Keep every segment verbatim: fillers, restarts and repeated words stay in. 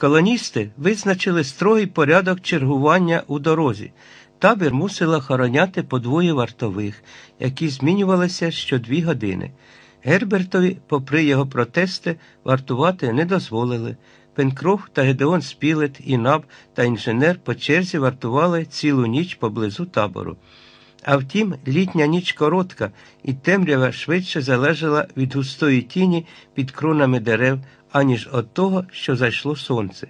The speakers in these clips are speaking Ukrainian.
Колоністи визначили строгий порядок чергування у дорозі. Табір мусило охороняти по двоє вартових, які змінювалися що дві години. Гербертові, попри його протести, вартувати не дозволили. Пенкроф та Гедеон Спілет, і Наб та інженер по черзі вартували цілу ніч поблизу табору. А втім, літня ніч коротка, і темрява швидше залежала від густої тіні під кронами дерев, аніж від того, що зайшло сонце.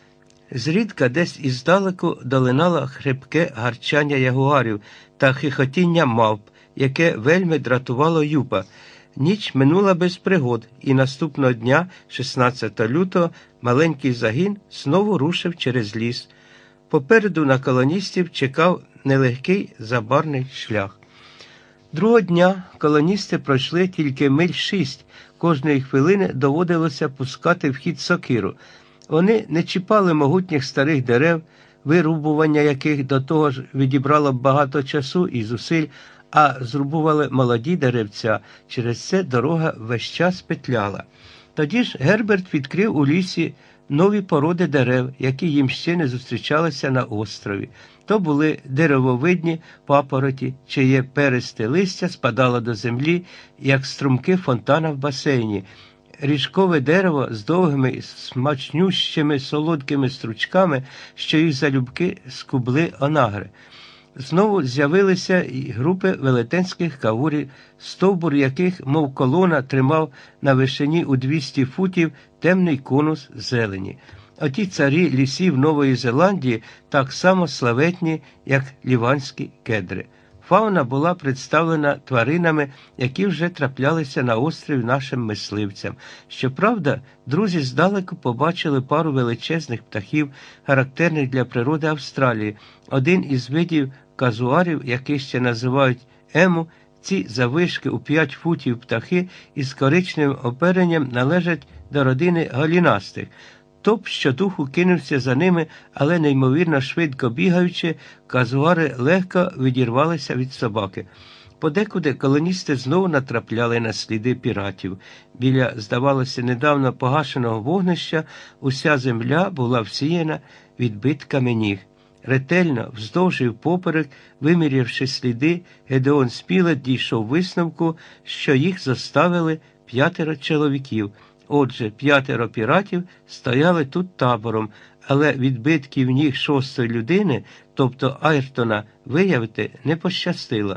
Зрідка десь іздалеку долинало хрипке гарчання ягуарів та хихотіння мавп, яке вельми дратувало Юпа. Ніч минула без пригод, і наступного дня, шістнадцятого лютого, маленький загін знову рушив через ліс. Попереду на колоністів чекав нелегкий забарний шлях. Другого дня колоністи пройшли тільки миль шість, кожної хвилини доводилося пускати в хід сокиру. Вони не чіпали могутніх старих дерев, вирубування яких до того ж відібрало б багато часу і зусиль, а зрубували молоді деревця, через це дорога весь час петляла. Тоді ж Герберт відкрив у лісі нові породи дерев, які їм ще не зустрічалися на острові. То були деревовидні папороті, чиє перисте листя спадало до землі, як струмки фонтана в басейні. Ріжкове дерево з довгими, смачнющими, солодкими стручками, що їх залюбки скубли онагри. Знову з'явилися і групи велетенських кавурів, стовбур яких, мов колона, тримав на вишині у двісті футів темний конус зелені. Оті царі лісів Нової Зеландії так само славетні, як ліванські кедри. Фауна була представлена тваринами, які вже траплялися на острові нашим мисливцям. Щоправда, друзі здалеку побачили пару величезних птахів, характерних для природи Австралії. Один із видів казуарів, яких ще називають ему, ці заввишки у п'ять футів птахи із коричневим оперенням належать до родини галінастих. Топ щодуху кинувся за ними, але неймовірно швидко бігаючи, казуари легко відірвалися від собаки. Подекуди колоністи знову натрапляли на сліди піратів. Біля, здавалося, недавно погашеного вогнища уся земля була всіяна відбитками ніг. Ретельно, вздовж і впоперек, вимірявши сліди, Гедеон Спілет дійшов висновку, що їх зоставили п'ятеро чоловіків. Отже, п'ятеро піратів стояли тут табором, але відбитків ніг шостої людини, тобто Айртона, виявити не пощастило.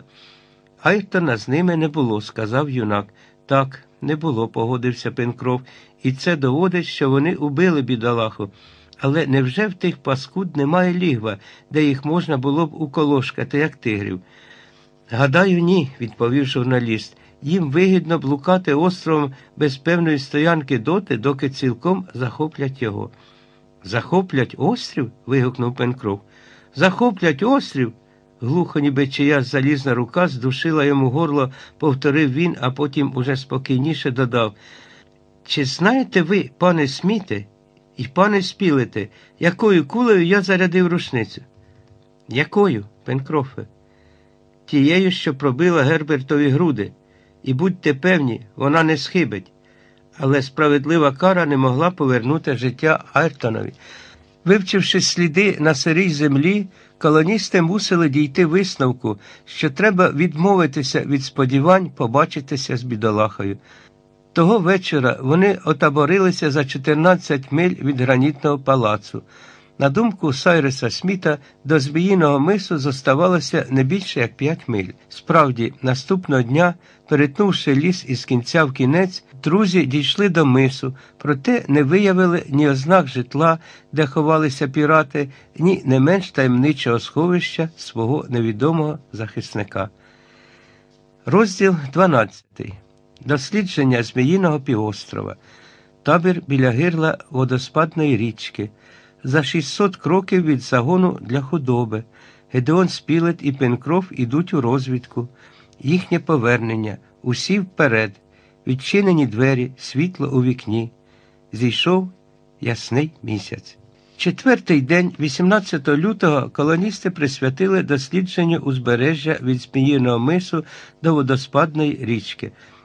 Айртона з ними не було, сказав юнак. Так, не було, погодився Пенкроф, і це доводить, що вони убили бідолаху. Але невже в тих паскуд немає лігва, де їх можна було б уколошкати, як тигрів? Гадаю, ні, відповів журналіст. Їм вигідно блукати островом без певної стоянки доти, доки цілком захоплять його. «Захоплять острів?» – вигукнув Пенкроф. «Захоплять острів?» – глухо, ніби чиясь залізна рука здушила йому горло, повторив він, а потім уже спокійніше додав. «Чи знаєте ви, пане Сміте і пане Спілете, якою кулею я зарядив рушницю?» «Якою, Пенкрофе?» «Тією, що пробила Гербертові груди. І будьте певні, вона не схибить». Але справедлива кара не могла повернути життя Айртонові. Вивчивши сліди на сирій землі, колоністи мусили дійти висновку, що треба відмовитися від сподівань побачитися з бідолахою. Того вечора вони отаборилися за чотирнадцять миль від гранітного палацу. На думку Сайреса Сміта, до Зміїного мису зоставалося не більше, як п'ять миль. Справді, наступного дня, перетнувши ліс із кінця в кінець, друзі дійшли до мису, проте не виявили ні ознак житла, де ховалися пірати, ні не менш таємничого сховища свого невідомого захисника. Розділ дванадцятий. Дослідження Зміїного півострова. Табір біля гирла водоспадної річки. За шістсот кроків від загону для худоби. Гедеон Спілет і Пенкроф ідуть у розвідку. Їхнє повернення. Усі вперед. Відчинені двері, світло у вікні. Зійшов ясний місяць. Четвертий день, вісімнадцятого лютого, колоністи присвятили дослідженню узбережжя від Зміїного мису до водоспадної річки.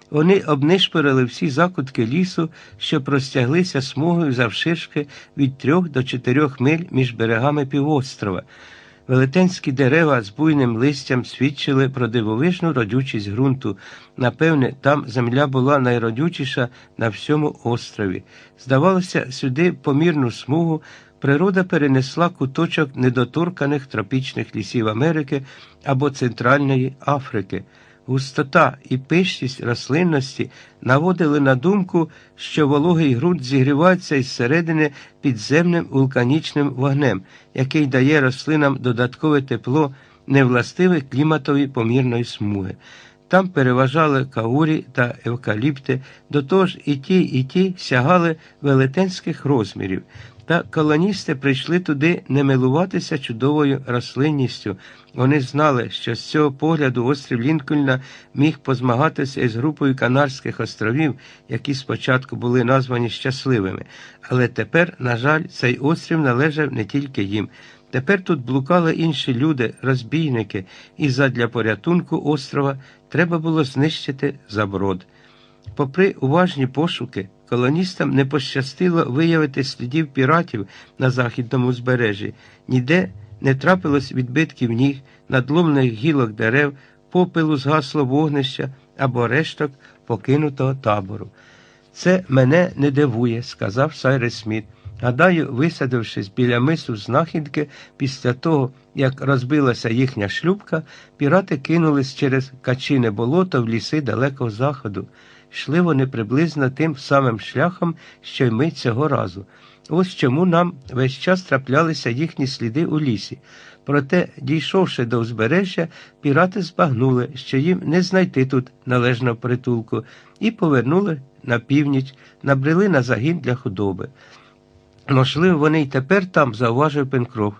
Вони обнишпорили всі закутки лісу, що простяглися смугою завширшки від трьох до чотирьох миль між берегами півострова. Велетенські дерева з буйним листям свідчили про дивовижну родючість ґрунту. Напевне, там земля була найродючіша на всьому острові. Здавалося, сюди помірну смугу природа перенесла куточок недоторканих тропічних лісів Америки або Центральної Африки. Густота і пишність рослинності наводили на думку, що вологий ґрунт зігрівається із середини підземним вулканічним вогнем, який дає рослинам додаткове тепло, невластиве кліматові помірної смуги. Там переважали каурі та евкаліпти, до того ж і ті, і ті сягали велетенських розмірів. Та колоністи прийшли туди не милуватися чудовою рослинністю. Вони знали, що з цього погляду острів Лінкольна міг позмагатися із групою Канарських островів, які спочатку були названі щасливими. Але тепер, на жаль, цей острів належав не тільки їм. Тепер тут блукали інші люди, розбійники, і задля порятунку острова треба було знищити заброд. Попри уважні пошуки, колоністам не пощастило виявити слідів піратів на західному узбережжі. Ніде не трапилось відбитків ніг, надломлених гілок дерев, попелу згасло вогнища або решток покинутого табору. «Це мене не дивує», – сказав Сайрес Сміт. «Гадаю, висадившись біля мису знахідки, після того, як розбилася їхня шлюпка, пірати кинулись через Качине болото в ліси Далекого Заходу. Йшли вони приблизно тим самим шляхом, що й ми цього разу. Ось чому нам весь час траплялися їхні сліди у лісі. Проте, дійшовши до узбережжя, пірати збагнули, що їм не знайти тут належного притулку, і повернули на північ, набрели на загін для худоби. Можливо, вони й тепер там, зауважив Пенкроф.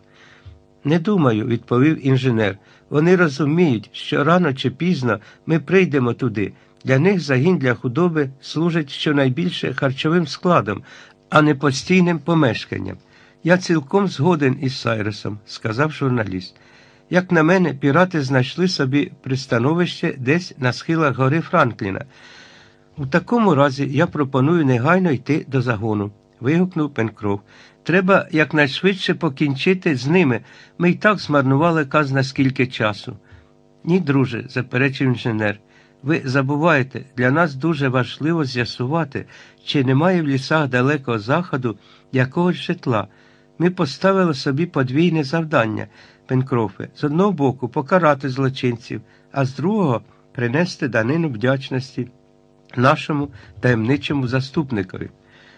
«Не думаю», – відповів інженер. «Вони розуміють, що рано чи пізно ми прийдемо туди. Для них загін для худоби служить щонайбільше харчовим складом, а не постійним помешканням». «Я цілком згоден із Сайресом», – сказав журналіст. «Як на мене, пірати знайшли собі пристановище десь на схилах гори Франкліна. У такому разі я пропоную негайно йти до загону», – вигукнув Пенкроф. «Треба якнайшвидше покінчити з ними. Ми й так змарнували казна скільки часу». «Ні, друже», – заперечив інженер. «Ви забуваєте, для нас дуже важливо з'ясувати, чи немає в лісах Далекого Заходу якогось житла. Ми поставили собі подвійне завдання, Пенкрофе. З одного боку покарати злочинців, а з другого принести данину вдячності нашому таємничому заступникові».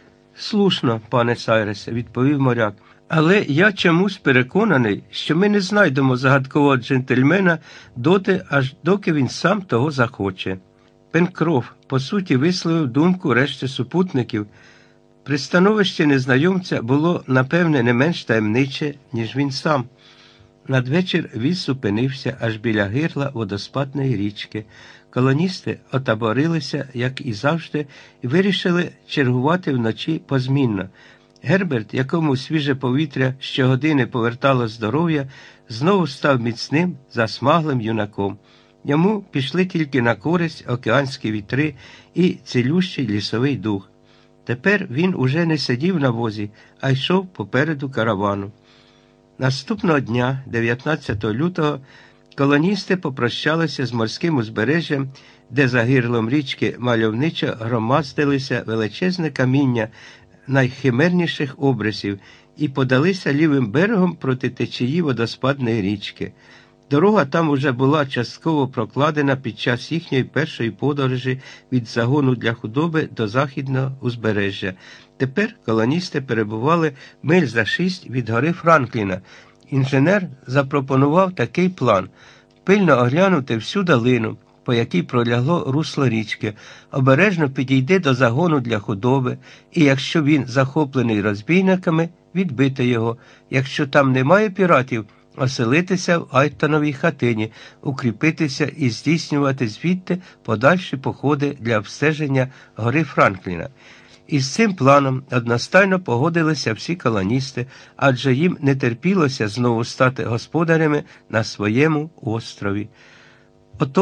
«Слушно, пане Сайресе», – відповів моряк. «Але я чомусь переконаний, що ми не знайдемо загадкового джентльмена доти, аж доки він сам того захоче». Пенкроф, по суті, висловив думку решти супутників. Пристановище незнайомця було, напевне, не менш таємниче, ніж він сам. Надвечір віз зупинився аж біля гирла водоспадної річки. Колоністи отаборилися, як і завжди, і вирішили чергувати вночі позмінно. Герберт, якому свіже повітря щогодини повертало здоров'я, знову став міцним, засмаглим юнаком. Йому пішли тільки на користь океанські вітри і цілющий лісовий дух. Тепер він уже не сидів на возі, а йшов попереду каравану. Наступного дня, дев'ятнадцятого лютого, колоністи попрощалися з морським узбережжям, де за гирлом річки мальовничо громаздилися величезне каміння найхимерніших обрисів і подалися лівим берегом проти течії водоспадної річки. Дорога там уже була частково прокладена під час їхньої першої подорожі від загону для худоби до західного узбережжя. Тепер колоністи перебували миль за шість від гори Франкліна. Інженер запропонував такий план – пильно оглянути всю долину, по якій пролягло русло річки, обережно підійти до загону для худоби, і якщо він захоплений розбійниками, відбити його. Якщо там немає піратів, оселитися в Айтоновій хатині, укріпитися і здійснювати звідти подальші походи для обстеження гори Франкліна. Із цим планом одностайно погодилися всі колоністи, адже їм не терпілося знову стати господарями на своєму острові. Отож,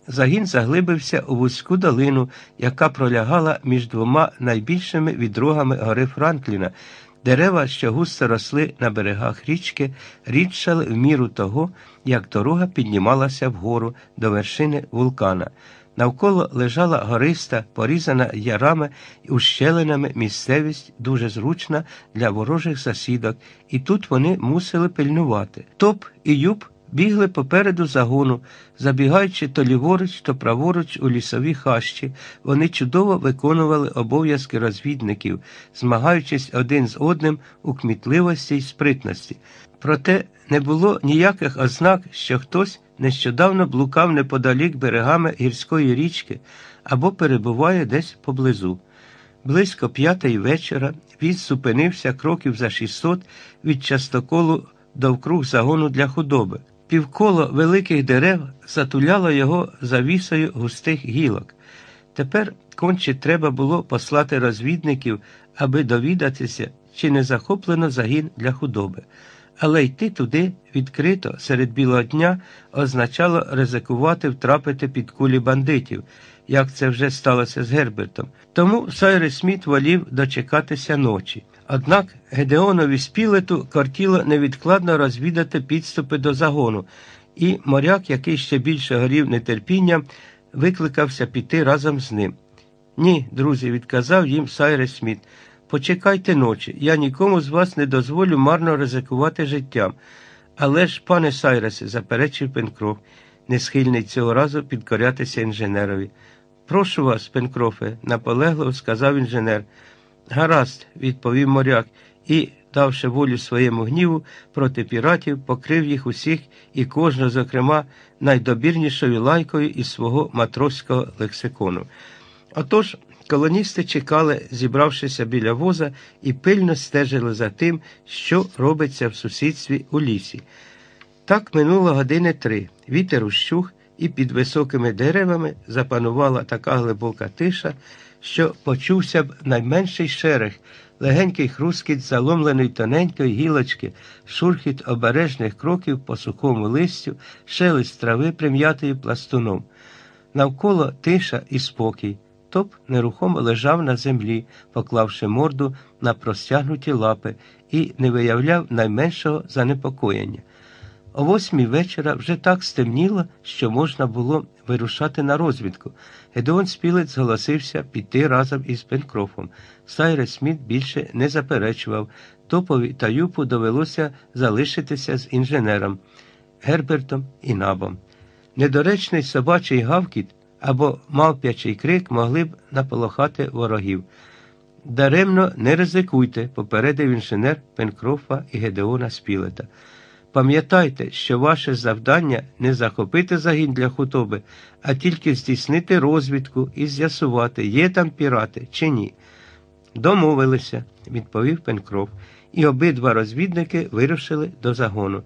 загін заглибився у вузьку долину, яка пролягала між двома найбільшими відрогами гори Франкліна. Дерева, що густо росли на берегах річки, рідшали в міру того, як дорога піднімалася вгору до вершини вулкана. Навколо лежала гориста, порізана ярами і ущелинами місцевість, дуже зручна для ворожих засідок, і тут вони мусили пильнувати. Топ і Юп бігли попереду загону, забігаючи то ліворуч, то праворуч у лісові хащі. Вони чудово виконували обов'язки розвідників, змагаючись один з одним у кмітливості й спритності. Проте не було ніяких ознак, що хтось нещодавно блукав неподалік берегами гірської річки або перебуває десь поблизу. Близько п'ятої вечора віз зупинився кроків за шістсот від частоколу довкруг загону для худоби. Півколо великих дерев затуляло його завісою густих гілок. Тепер конче треба було послати розвідників, аби довідатися, чи не захоплено загін для худоби. Але йти туди відкрито серед білого дня означало ризикувати втрапити під кулі бандитів, як це вже сталося з Гербертом. Тому Сайрес Сміт волів дочекатися ночі. Однак Гедеонові Спілету кортіло невідкладно розвідати підступи до загону, і моряк, який ще більше горів нетерпінням, викликався піти разом з ним. «Ні, друзі», – відказав їм Сайрес Сміт, – «почекайте ночі, я нікому з вас не дозволю марно ризикувати життям». «Але ж, пане Сайресе», – заперечив Пенкроф, не схильний цього разу підкорятися інженерові. «Прошу вас, Пенкрофе», – наполегливо сказав інженер. «Гаразд», – відповів моряк, і, давши волю своєму гніву проти піратів, покрив їх усіх і кожного, зокрема, найдобірнішою лайкою із свого матроського лексикону. Отож, колоністи чекали, зібравшися біля воза, і пильно стежили за тим, що робиться в сусідстві у лісі. Так минуло години три. Вітер ущух, і під високими деревами запанувала така глибока тиша, що почувся б найменший шерех, легенький хрускіт заломленої тоненької гілочки, шурхіт обережних кроків по сухому листю, шелест трави, прим'ятої пластуном. Навколо тиша і спокій. Топ нерухомо лежав на землі, поклавши морду на простягнуті лапи, і не виявляв найменшого занепокоєння. О восьмій вечора вже так стемніло, що можна було вирушати на розвідку. Гедеон Спілет зголосився піти разом із Пенкрофом. Сайрес Сміт більше не заперечував. Топові та Юпу довелося залишитися з інженером Гербертом і Набом. Недоречний собачий гавкіт або мавпячий крик могли б наполохати ворогів. «Даремно не ризикуйте», – попередив інженер Пенкрофа і Гедеона Спілета. «Пам'ятайте, що ваше завдання не захопити загін для худоби, а тільки здійснити розвідку і з'ясувати, є там пірати чи ні». «Домовилися», – відповів Пенкроф, і обидва розвідники вирушили до загону.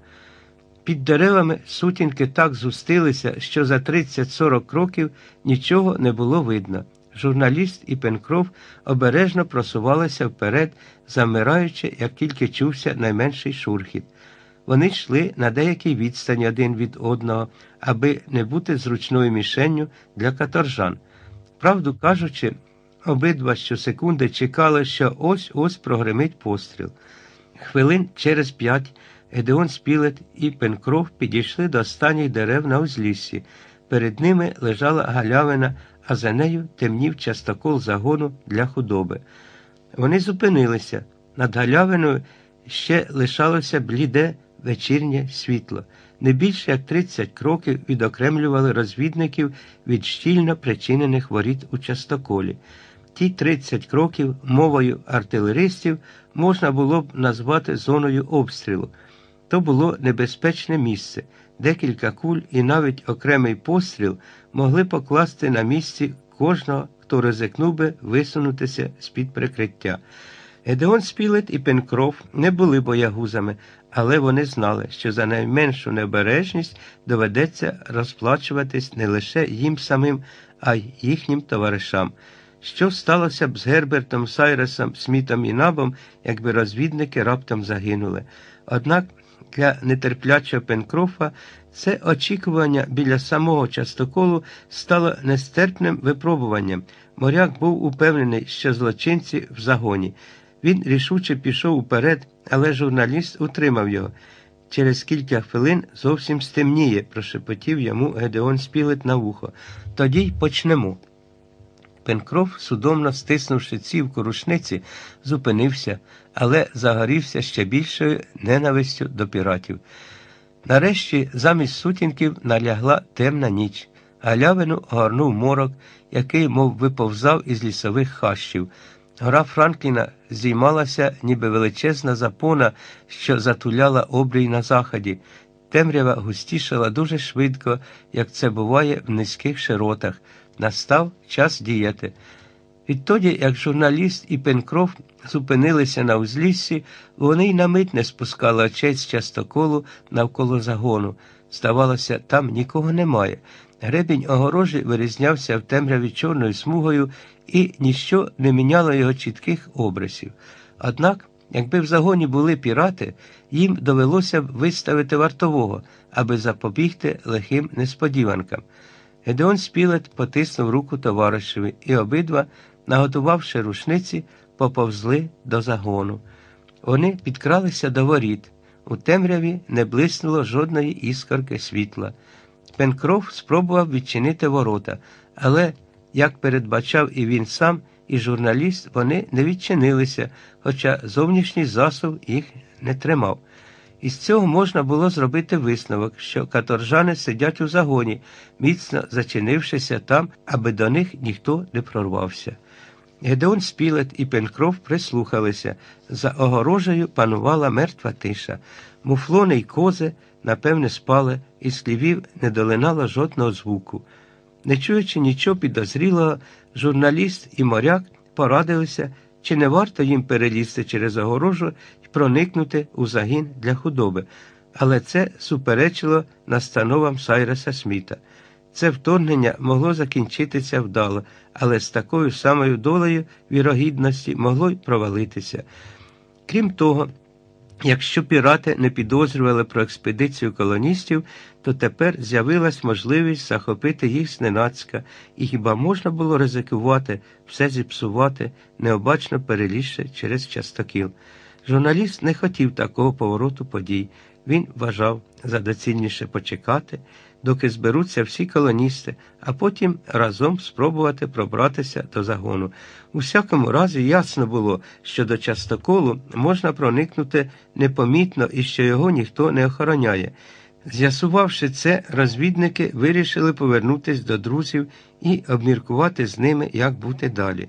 Під деревами сутінки так згустилися, що за тридцять-сорок кроків нічого не було видно. Журналіст і Пенкроф обережно просувалися вперед, замираючи, як тільки чувся найменший шурхіт. Вони йшли на деякій відстані один від одного, аби не бути зручною мішенню для каторжан. Правду кажучи, обидва щосекунди чекали, що ось-ось прогримить постріл. Хвилин через п'ять Гедеон Спілет і Пенкроф підійшли до останніх дерев на узліссі. Перед ними лежала галявина, а за нею темнів частокол загону для худоби. Вони зупинилися. Над галявиною ще лишалося бліде вечірнє світло. Не більше як тридцять кроків відокремлювали розвідників від щільно причинених воріт у частоколі. Ті тридцять кроків мовою артилеристів можна було б назвати зоною обстрілу. То було небезпечне місце. Декілька куль і навіть окремий постріл могли покласти на місці кожного, хто ризикнув би висунутися з-під прикриття. Гедеон Спілет і Пенкроф не були боягузами, але вони знали, що за найменшу необережність доведеться розплачуватись не лише їм самим, а й їхнім товаришам. Що сталося б з Гербертом, Сайресом, Смітом і Набом, якби розвідники раптом загинули? Однак Для нетерплячого Пенкрофа це очікування біля самого частоколу стало нестерпним випробуванням. Моряк був упевнений, що злочинці в загоні. Він рішуче пішов уперед, але журналіст утримав його. «Через кілька хвилин зовсім стемніє», – прошепотів йому Гедеон Спілет на вухо. «Тоді й почнемо». Пенкроф, судомно стиснувши цівку рушниці, зупинився, але загорівся ще більшою ненавистю до піратів. Нарешті замість сутінків налягла темна ніч. Галявину огорнув морок, який мов виповзав із лісових хащів. Гора Франкліна здіймалася, ніби величезна запона, що затуляла обрій на заході. Темрява густішала дуже швидко, як це буває в низьких широтах. Настав час діяти. Відтоді, як журналіст і Пенкроф зупинилися на узліссі, вони й на мить не спускали очей з частоколу навколо загону. Здавалося, там нікого немає. Гребінь огорожі вирізнявся в темряві чорною смугою, і ніщо не міняло його чітких обрисів. Однак, якби в загоні були пірати, їм довелося б виставити вартового, аби запобігти лихим несподіванкам. Гедеон Спілет потиснув руку товаришеві, і обидва, наготувавши рушниці, поповзли до загону. Вони підкралися до воріт. У темряві не блиснуло жодної іскорки світла. Пенкроф спробував відчинити ворота, але, як передбачав і він сам, і журналіст, вони не відчинилися, хоча зовнішній засув їх не тримав. Із цього можна було зробити висновок, що каторжани сидять у загоні, міцно зачинившися там, аби до них ніхто не прорвався. Гедеон Спілет і Пенкроф прислухалися. За огорожею панувала мертва тиша. Муфлони й кози, напевне, спали, і з хлівів не долинало жодного звуку. Не чуючи нічого підозрілого, журналіст і моряк порадилися, чи не варто їм перелізти через огорожу і проникнути у загін для худоби. Але це суперечило настановам Сайреса Сміта. Це вторгнення могло закінчитися вдало, але з такою самою долею вірогідності могло й провалитися. Крім того, якщо пірати не підозрювали про експедицію колоністів, то тепер з'явилась можливість захопити їх зненацька, і хіба можна було ризикувати, все зіпсувати, необачно перелізши через частокіл. Журналіст не хотів такого повороту подій. Він вважав за доцільніше почекати, доки зберуться всі колоністи, а потім разом спробувати пробратися до загону. У всякому разі ясно було, що до частоколу можна проникнути непомітно і що його ніхто не охороняє. З'ясувавши це, розвідники вирішили повернутися до друзів і обміркувати з ними, як бути далі.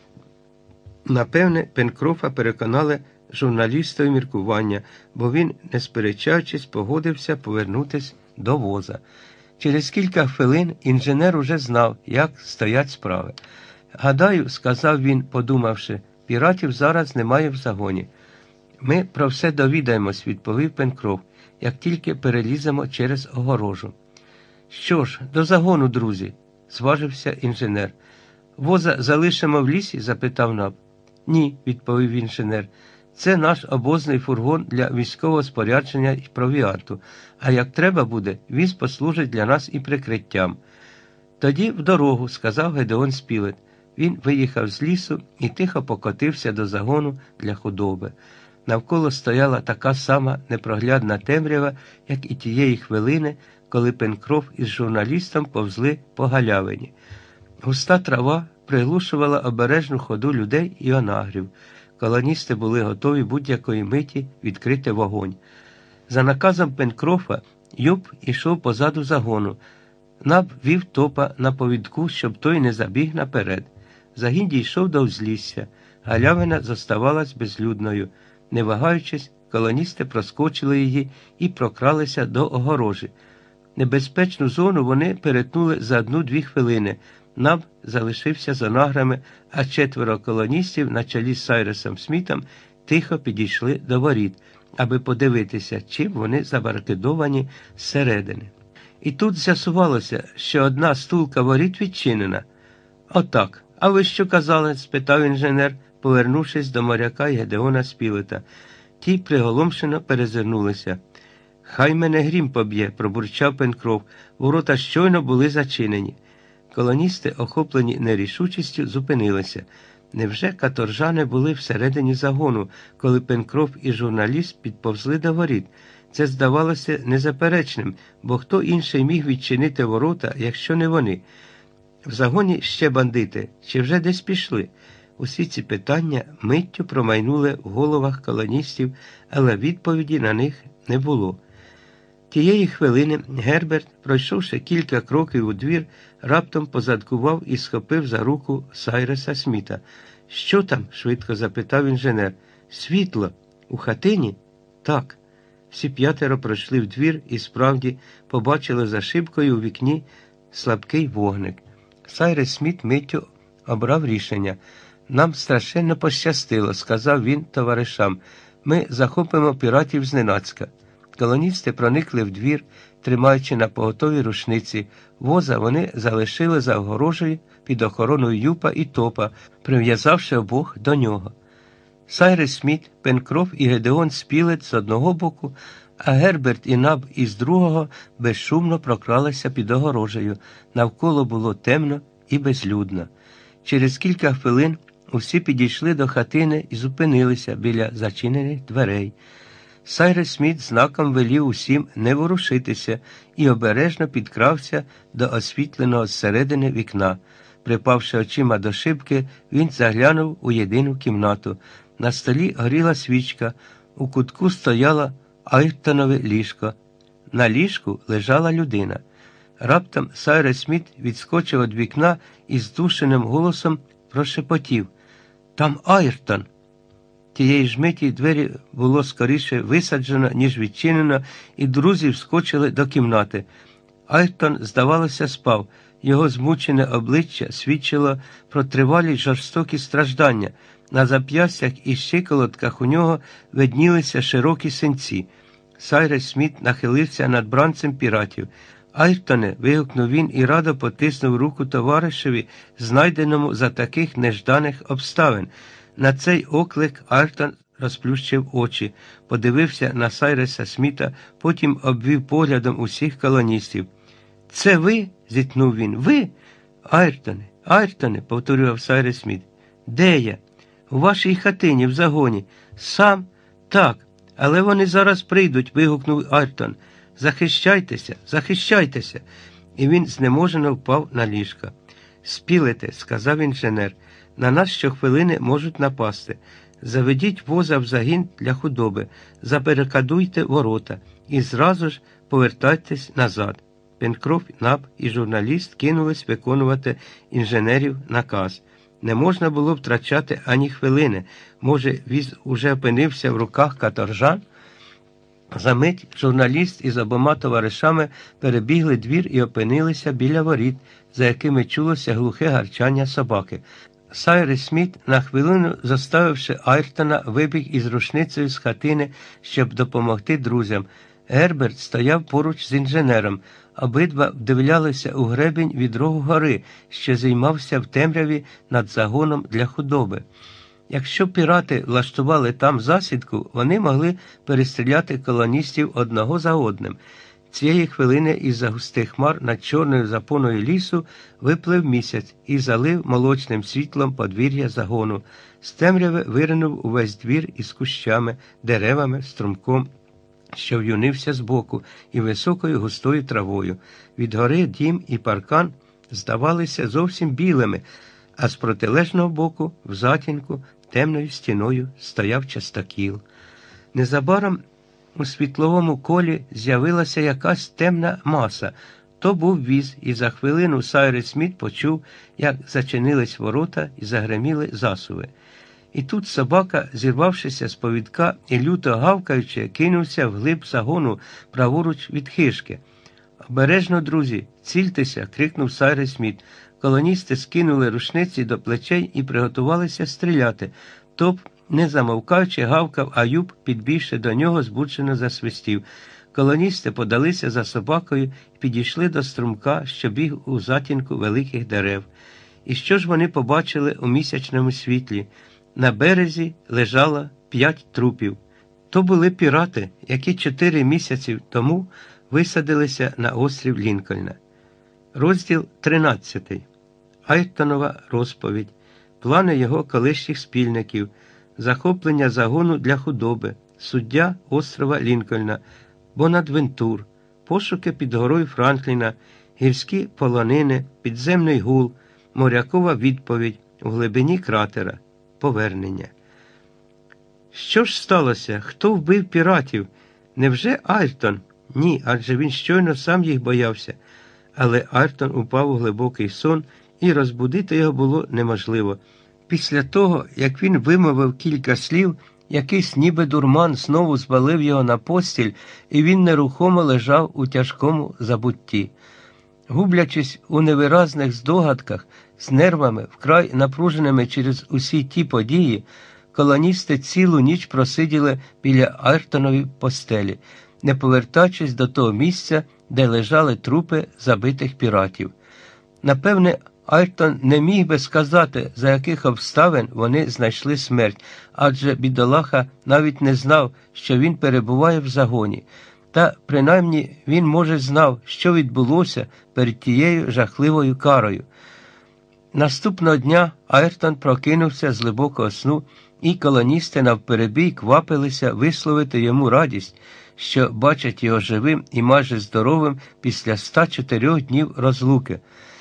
Напевне, Пенкрофа переконали журналістові міркування, бо він, не сперечаючись, погодився повернутися до воза. Через кілька хвилин інженер уже знав, як стоять справи. «Гадаю, – сказав він, подумавши, – піратів зараз немає в загоні». «Ми про все довідаємось», – відповів Пенкроф, – «як тільки переліземо через огорожу». «Що ж, до загону, друзі», – зважився інженер. «Воза залишимо в лісі?» – запитав Наб. «Ні», – відповів інженер. «Це наш обозний фургон для військового спорядження і провіанту, а як треба буде, віз послужить для нас і прикриттям». «Тоді в дорогу», – сказав Гедеон Спілет. Він виїхав з лісу і тихо покотився до загону для худоби. Навколо стояла така сама непроглядна темрява, як і тієї хвилини, коли Пенкроф із журналістом повзли по галявині. Густа трава приглушувала обережну ходу людей і онагрів. Колоністи були готові будь-якої миті відкрити вогонь. За наказом Пенкрофа Юб ішов позаду загону. Наб вів топа на повідку, щоб той не забіг наперед. Загін дійшов до узлісся. Галявина зоставалась безлюдною. Не вагаючись, колоністи проскочили її і прокралися до огорожі. Небезпечну зону вони перетнули за одну-дві хвилини. Наб залишився за награми, а четверо колоністів на чолі з Сайресом Смітом тихо підійшли до воріт, аби подивитися, чим вони забарикадовані зсередини. І тут з'ясувалося, що одна стулка воріт відчинена. «Отак. А ви що казали?» – спитав інженер, повернувшись до моряка й Гедеона Спілета. Ті приголомшено перезирнулися. Хай мене грім поб'є, пробурчав Пенкроф. Ворота щойно були зачинені. Колоністи, охоплені нерішучістю, зупинилися. Невже каторжани були всередині загону, коли Пенкроф і журналіст підповзли до воріт? Це здавалося незаперечним, бо хто інший міг відчинити ворота, якщо не вони? В загоні ще бандити, чи вже десь пішли? Усі ці питання миттю промайнули в головах колоністів, але відповіді на них не було. Тієї хвилини Герберт, пройшовши кілька кроків у двір, раптом позадкував і схопив за руку Сайреса Сміта. «Що там?» – швидко запитав інженер. «Світло. У хатині?» «Так». Всі п'ятеро пройшли в двір і справді побачили за шибкою у вікні слабкий вогник. Сайрес Сміт миттю обрав рішення. «Нам страшенно пощастило», – сказав він товаришам. «Ми захопимо піратів зненацька». Колоністи проникли в двір, тримаючи на поготові рушниці. Воза вони залишили за огорожею під охороною Юпа і Топа, прив'язавши обох до нього. Сайрес Сміт, Пенкроф і Гедеон Спілет з одного боку, а Герберт і Наб із другого безшумно прокралися під огорожею. Навколо було темно і безлюдно. Через кілька хвилин усі підійшли до хатини і зупинилися біля зачинених дверей. Сайрес Сміт знаком велів усім не ворушитися і обережно підкрався до освітленого зсередини вікна. Припавши очима до шибки, він заглянув у єдину кімнату. На столі горіла свічка, у кутку стояло Айртонове ліжко. На ліжку лежала людина. Раптом Сайрес Сміт відскочив від вікна і здушеним голосом прошепотів: «Там Айртон!» Тієї ж миті двері було скоріше висаджено, ніж відчинено, і друзі вскочили до кімнати. Айртон, здавалося, спав. Його змучене обличчя свідчило про тривалі жорстокі страждання. На зап'ястях і щиколотках у нього виднілися широкі синці. Сайрес Сміт нахилився над бранцем піратів. «Айртоне!» – вигукнув він і радо потиснув руку товаришеві, знайденому за таких нежданих обставин. На цей оклик Айртон розплющив очі, подивився на Сайреса Сміта, потім обвів поглядом усіх колоністів. «Це ви?» – зітхнув він. «Ви?» «Айртоне, Айртоне!» – повторював Сайрес Сміт. «Де я?» «У вашій хатині, в загоні». «Сам?» «Так, але вони зараз прийдуть», – вигукнув Айртон. «Захищайтеся, захищайтеся!» І він знеможено впав на ліжко. «Спілете», – сказав інженер. «На нас щохвилини можуть напасти. Заведіть воза в загін для худоби, забарикадуйте ворота і зразу ж повертайтесь назад». Пенкроф, Наб і журналіст кинулись виконувати інженерів наказ. Не можна було втрачати ані хвилини. Може, віз уже опинився в руках каторжан? Замить журналіст із обома товаришами перебігли двір і опинилися біля воріт, за якими чулося глухе гарчання собаки. Сайрес Сміт, на хвилину заставивши Айртона, вибіг із рушницею з хатини, щоб допомогти друзям. Герберт стояв поруч з інженером. Обидва вдивлялися у гребінь від рогу гори, що зіймався в темряві над загоном для худоби. Якщо пірати влаштували там засідку, вони могли перестріляти колоністів одного за одним. Цієї хвилини із-за густих хмар над чорною запоною лісу виплив місяць і залив молочним світлом подвір'я загону. З темряви виринув увесь двір із кущами, деревами, струмком, що в'юнився збоку, і високою густою травою. Від гори дім і паркан здавалися зовсім білими, а з протилежного боку, в затінку, темною стіною стояв частокіл. Незабаром у світловому колі з'явилася якась темна маса. То був віз, і за хвилину Сайрес Сміт почув, як зачинились ворота і загреміли засуви. І тут собака, зірвавшися з повідка і люто гавкаючи, кинувся вглиб загону праворуч від хижки. «Обережно, друзі, цільтеся!» – крикнув Сайрес Сміт. Колоністи скинули рушниці до плечей і приготувалися стріляти. Топ, не замовкаючи, гавкав, а Юп, підбігши до нього, збуджено засвистів. Колоністи подалися за собакою і підійшли до струмка, що біг у затінку великих дерев. І що ж вони побачили у місячному світлі? На березі лежало п'ять трупів. То були пірати, які чотири місяці тому висадилися на острів Лінкольна. Розділ тринадцятий. Айртонова розповідь. Плани його колишніх спільників. Захоплення загону для худоби. Суддя острова Лінкольна. Бонадвентур. Пошуки під горою Франкліна. Гірські полонини. Підземний гул. Морякова відповідь. У глибині кратера. Повернення. Що ж сталося? Хто вбив піратів? Невже Айртон? Ні, адже він щойно сам їх боявся. Але Айртон упав у глибокий сон, і розбудити його було неможливо. Після того, як він вимовив кілька слів, якийсь ніби дурман знову звалив його на постіль, і він нерухомо лежав у тяжкому забутті. Гублячись у невиразних здогадках, з нервами, вкрай напруженими через усі ті події, колоністи цілу ніч просиділи біля Айртонової постелі, не повертаючись до того місця, де лежали трупи забитих піратів. Напевне, Айртон не міг би сказати, за яких обставин вони знайшли смерть, адже бідолаха навіть не знав, що він перебуває в загоні. Та, принаймні, він, може, знав, що відбулося перед тією жахливою карою. Наступного дня Айртон прокинувся з глибокого сну, і колоністи навперебій квапилися висловити йому радість, що бачать його живим і майже здоровим після ста чотирьох днів розлуки.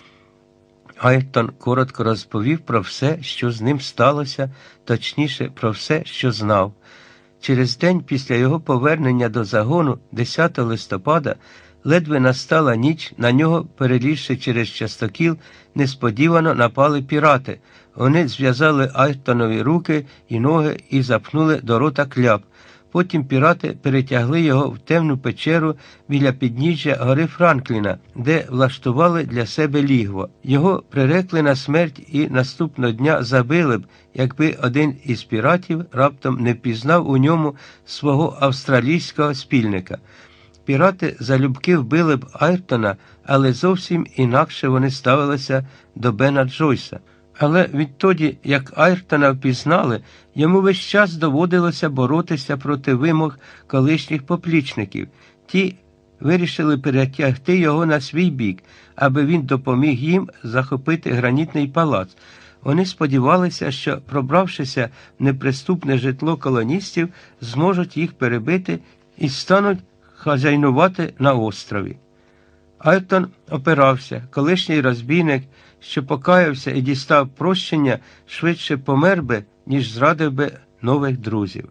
Айртон коротко розповів про все, що з ним сталося, точніше, про все, що знав. Через день після його повернення до загону, десятого листопада, ледве настала ніч, на нього, перелізши через частокіл, несподівано напали пірати. Вони зв'язали Айртонові руки і ноги і запхнули до рота кляп. Потім пірати перетягли його в темну печеру біля підніжжя гори Франкліна, де влаштували для себе лігво. Його прирекли на смерть і наступного дня забили б, якби один із піратів раптом не впізнав у ньому свого австралійського спільника. Пірати залюбки вбили б Айртона, але зовсім інакше вони ставилися до Бена Джойса. Але відтоді, як Айртона впізнали, йому весь час доводилося боротися проти вимог колишніх поплічників. Ті вирішили перетягти його на свій бік, аби він допоміг їм захопити гранітний палац. Вони сподівалися, що, пробравшися в неприступне житло колоністів, зможуть їх перебити і стануть хазяйнувати на острові. Айртон опирався. Колишній розбійник, що покаявся і дістав прощення, швидше помер би, ніж зрадив би нових друзів.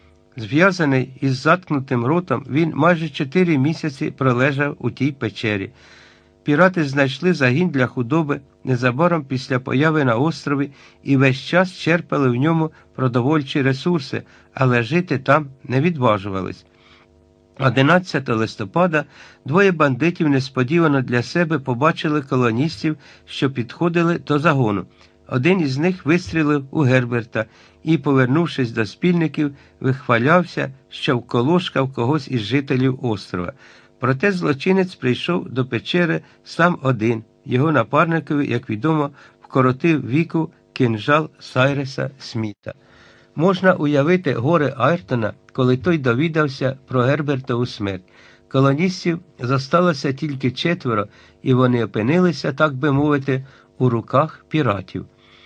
Зв'язаний із заткнутим ротом, він майже чотири місяці пролежав у тій печері. Пірати знайшли загін для худоби незабаром після появи на острові і весь час черпали в ньому продовольчі ресурси, але жити там не відважувались. одинадцятого листопада двоє бандитів несподівано для себе побачили колоністів, що підходили до загону. Один із них вистрілив у Герберта і, повернувшись до спільників, вихвалявся, що вколошкав когось із жителів острова. Проте злочинець прийшов до печери сам один. Його напарникові, як відомо, вкоротив віку кинжал Сайреса Сміта. Можна уявити горе Айртона, коли той довідався про Гербертову смерть. Колоністів зосталося тільки четверо, і вони опинилися, так би мовити, у руках піратів.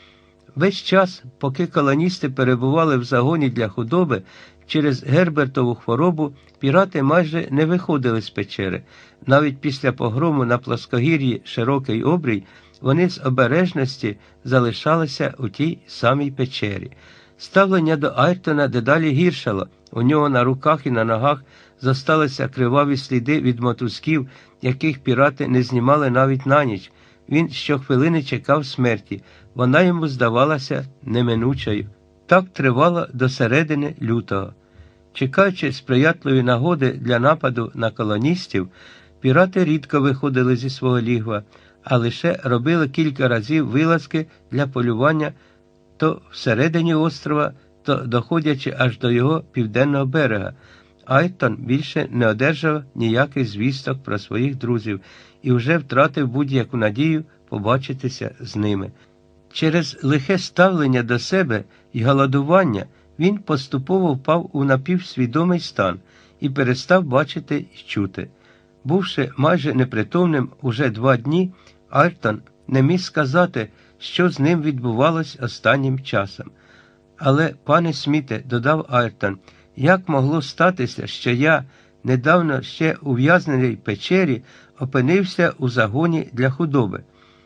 Весь час, поки колоністи перебували в загоні для худоби, через Гербертову хворобу пірати майже не виходили з печери. Навіть після погрому на плоскогір'ї Широкий Обрій вони з обережності залишалися у тій самій печері. Ставлення до Айртона дедалі гіршало. У нього на руках і на ногах зосталися криваві сліди від мотузків, яких пірати не знімали навіть на ніч. Він щохвилини чекав смерті. Вона йому здавалася неминучою. Так тривало до середини лютого. Чекаючи сприятливої нагоди для нападу на колоністів, пірати рідко виходили зі свого лігва, а лише робили кілька разів вилазки для полювання то всередині острова, то доходячи аж до його південного берега. Айртон більше не одержав ніяких звісток про своїх друзів і вже втратив будь-яку надію побачитися з ними. Через лихе ставлення до себе і голодування Він поступово впав у напівсвідомий стан і перестав бачити й чути. Бувши майже непритомним уже два дні, Айртон не міг сказати, що з ним відбувалось останнім часом. Але, пане Сміте, додав Айртон, як могло статися, що я, недавно ще ув'язнений в печері, опинився у загоні для худоби?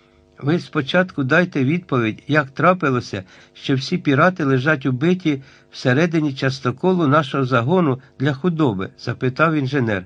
Ви спочатку дайте відповідь, як трапилося, що всі пірати лежать убиті всередині частоколу нашого загону для худоби, запитав інженер.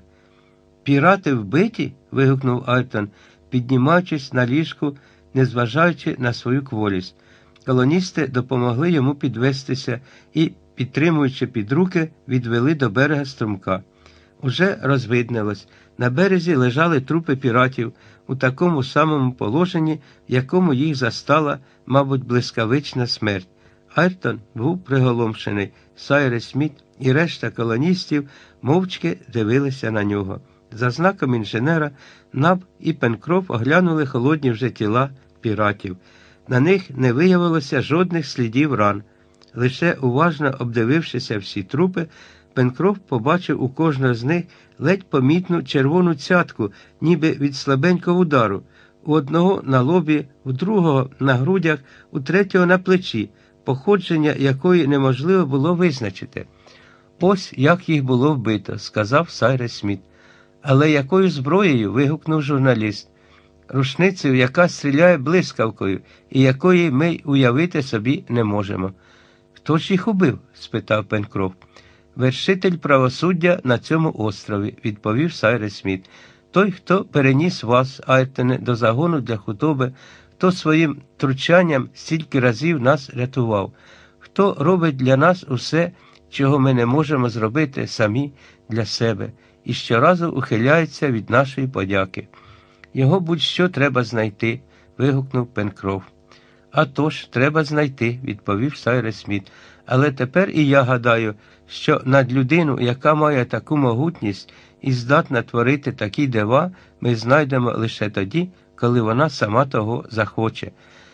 Пірати вбиті? Вигукнув Айртон, піднімаючись на ліжку, незважаючи на свою кволість. Колоністи допомогли йому підвестися і, підтримуючи під руки, відвели до берега струмка. Уже розвиднилось. На березі лежали трупи піратів у такому самому положенні, в якому їх застала, мабуть, блискавична смерть. Айртон був приголомшений. Сайрес Сміт і решта колоністів мовчки дивилися на нього. За знаком інженера Наб і Пенкроф оглянули холодні вже тіла піратів. На них не виявилося жодних слідів ран. Лише уважно обдивившися всі трупи, Пенкроф побачив у кожного з них ледь помітну червону цятку, ніби від слабенького удару. У одного на лобі, у другого на грудях, у третього на плечі, походження якої неможливо було визначити. «Ось як їх було вбито», – сказав Сайрес Сміт. «Але якою зброєю?» – вигукнув журналіст. «Рушницею, яка стріляє блискавкою, і якої ми уявити собі не можемо». «Хто ж їх убив?» – спитав Пенкроф. «Вершитель правосуддя на цьому острові», – відповів Сайрес Сміт. «Той, хто переніс вас, Айртоне, до загону для худоби, хто своїм втручанням стільки разів нас рятував, хто робить для нас усе, чого ми не можемо зробити самі для себе, і щоразу ухиляється від нашої подяки. Його будь-що треба знайти», – вигукнув Пенкроф. «А тож, треба знайти», – відповів Сайрес Сміт. «Але тепер і я гадаю, що над людину, яка має таку могутність і здатна творити такі дива, ми знайдемо лише тоді, коли вона сама того захоче».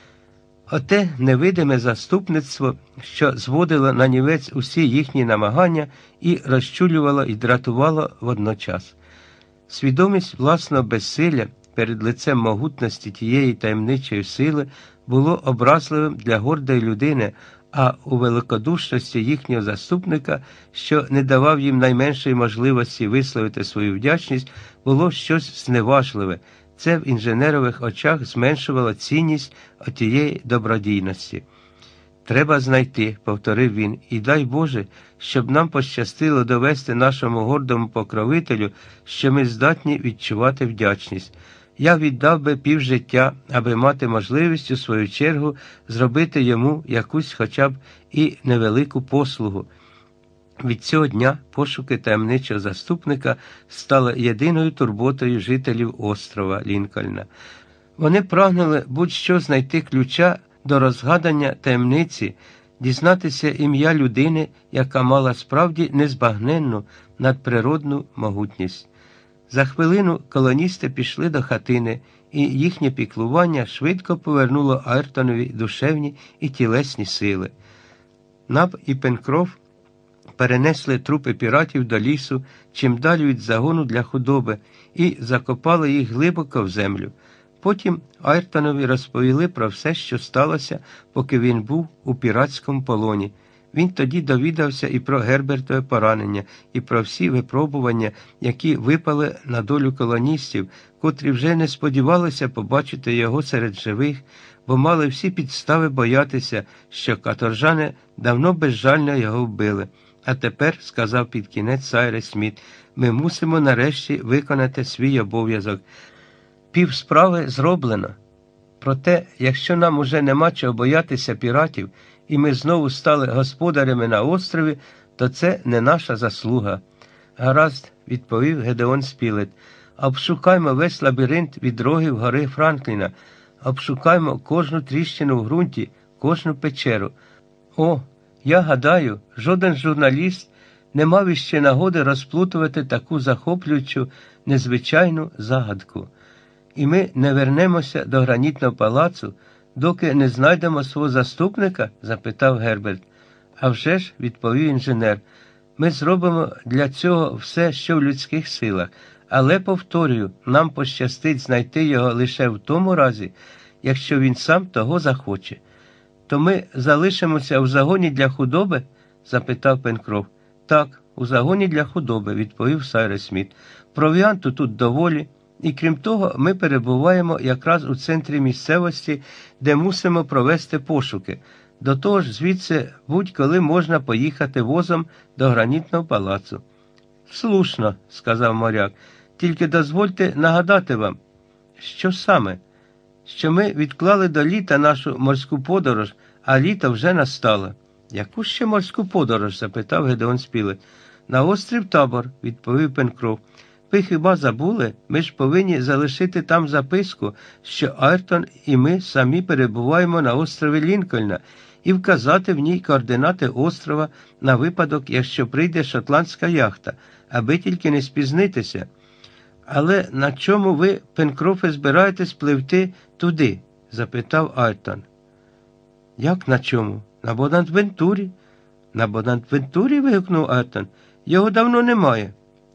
Оте невидиме заступництво, що зводило на нівець усі їхні намагання і розчулювало і дратувало водночас. Свідомість власного безсилля перед лицем могутності тієї таємничої сили було образливим для гордої людини, а у великодушності їхнього заступника, що не давав їм найменшої можливості висловити свою вдячність, було щось зневажливе. Це в інженерових очах зменшувало цінність отієї добродійності. «Треба знайти», – повторив він, – «і дай Боже, щоб нам пощастило довести нашому гордому покровителю, що ми здатні відчувати вдячність. Я віддав би півжиття, аби мати можливість у свою чергу зробити йому якусь хоча б і невелику послугу». Від цього дня пошуки таємничого заступника стали єдиною турботою жителів острова Лінкольна. Вони прагнули будь-що знайти ключа до розгадання таємниці, дізнатися ім'я людини, яка мала справді незбагненну надприродну могутність. За хвилину колоністи пішли до хатини, і їхнє піклування швидко повернуло Айртонові душевні і тілесні сили. Наб і Пенкроф перенесли трупи піратів до лісу, чим далі від загону для худоби, і закопали їх глибоко в землю. Потім Айртонові розповіли про все, що сталося, поки він був у піратському полоні. Він тоді довідався і про Гербертове поранення, і про всі випробування, які випали на долю колоністів, котрі вже не сподівалися побачити його серед живих, бо мали всі підстави боятися, що каторжани давно безжально його вбили. «А тепер, – сказав під кінець Сайрес Сміт, – ми мусимо нарешті виконати свій обов'язок. Півсправи зроблено. Проте, якщо нам уже нема чого боятися піратів, і ми знову стали господарями на острові, то це не наша заслуга». «Гаразд», – відповів Гедеон Спілет, – «обшукаймо весь лабіринт від рогів гори Франкліна, обшукаймо кожну тріщину в ґрунті, кожну печеру. О, я гадаю, жоден журналіст не мав іще нагоди розплутувати таку захоплюючу, незвичайну загадку. І ми не вернемося до гранітного палацу, доки не знайдемо свого заступника?» – запитав Герберт. «А вже ж», – відповів інженер, – «ми зробимо для цього все, що в людських силах. Але, повторюю, нам пощастить знайти його лише в тому разі, якщо він сам того захоче». «То ми залишимося у загоні для худоби?» – запитав Пенкроф. «Так, у загоні для худоби», – відповів Сайрес Сміт. «Провіанту тут доволі, і крім того, ми перебуваємо якраз у центрі місцевості, де мусимо провести пошуки. До того ж, звідси будь-коли можна поїхати возом до гранітного палацу». «Слушно», – сказав моряк, – «тільки дозвольте нагадати вам». «Що саме?» «Що ми відклали до літа нашу морську подорож, а літо вже настало». «Яку ще морську подорож?» – запитав Гедеон Спілет. «На острів Табор», – відповів Пенкроф. «Ви хіба забули? Ми ж повинні залишити там записку, що Айртон і ми самі перебуваємо на острові Лінкольна, і вказати в ній координати острова на випадок, якщо прийде шотландська яхта, аби тільки не спізнитися». «Але на чому ви, Пенкрофе, збираєтесь пливти туди?» – запитав Айртон. «Як на чому? На Бонавентурі». «На Бонавентурі?» – вигукнув Айртон. «Його давно немає».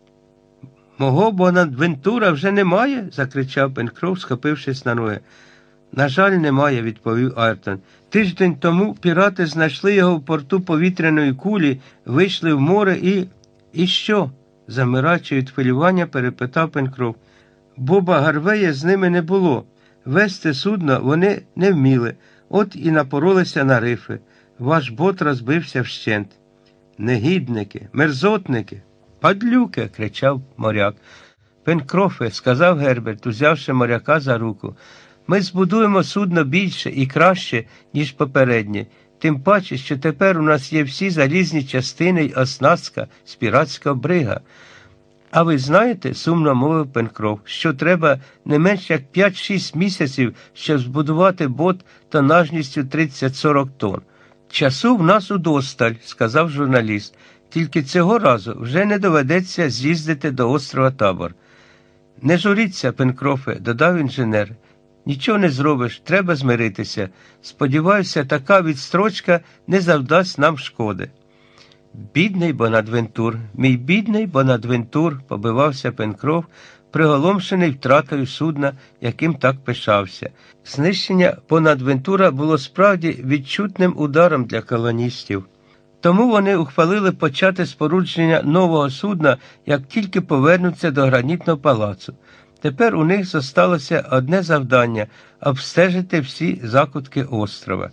«Мого Бонавентура вже немає?» – закричав Пенкроф, схопившись на ноги. «На жаль, немає», – відповів Айртон. «Тиждень тому пірати знайшли його в порту повітряної кулі, вийшли в море і...» «І що?» – замираючи від хвилювання, перепитав Пенкроф. «Боба Гарвея з ними не було. Вести судно вони не вміли, от і напоролися на рифи. Ваш бот розбився вщент». «Негідники, мерзотники, падлюки!» – кричав моряк. «Пенкрофе», – сказав Герберт, узявши моряка за руку, – «ми збудуємо судно більше і краще, ніж попереднє. Тим паче, що тепер у нас є всі залізні частини й оснастка з піратського брига». «А ви знаєте, – сумно мовив Пенкроф, – що треба не менш як п'ять-шість місяців, щоб збудувати бот тонажністю тридцять-сорок тонн. «Часу в нас удосталь», – сказав журналіст. «Тільки цього разу вже не доведеться з'їздити до острова Табор». «Не журіться, Пенкрофе», – додав інженер. «Нічого не зробиш, треба змиритися. Сподіваюся, така відстрочка не завдасть нам шкоди». «Бідний Бонадвентур, мій бідний Бонадвентур», – побивався Пенкроф, приголомшений втратою судна, яким так пишався. Знищення Бонадвентура було справді відчутним ударом для колоністів. Тому вони ухвалили почати спорудження нового судна, як тільки повернуться до гранітного палацу. Тепер у них зосталося одне завдання – обстежити всі закутки острова.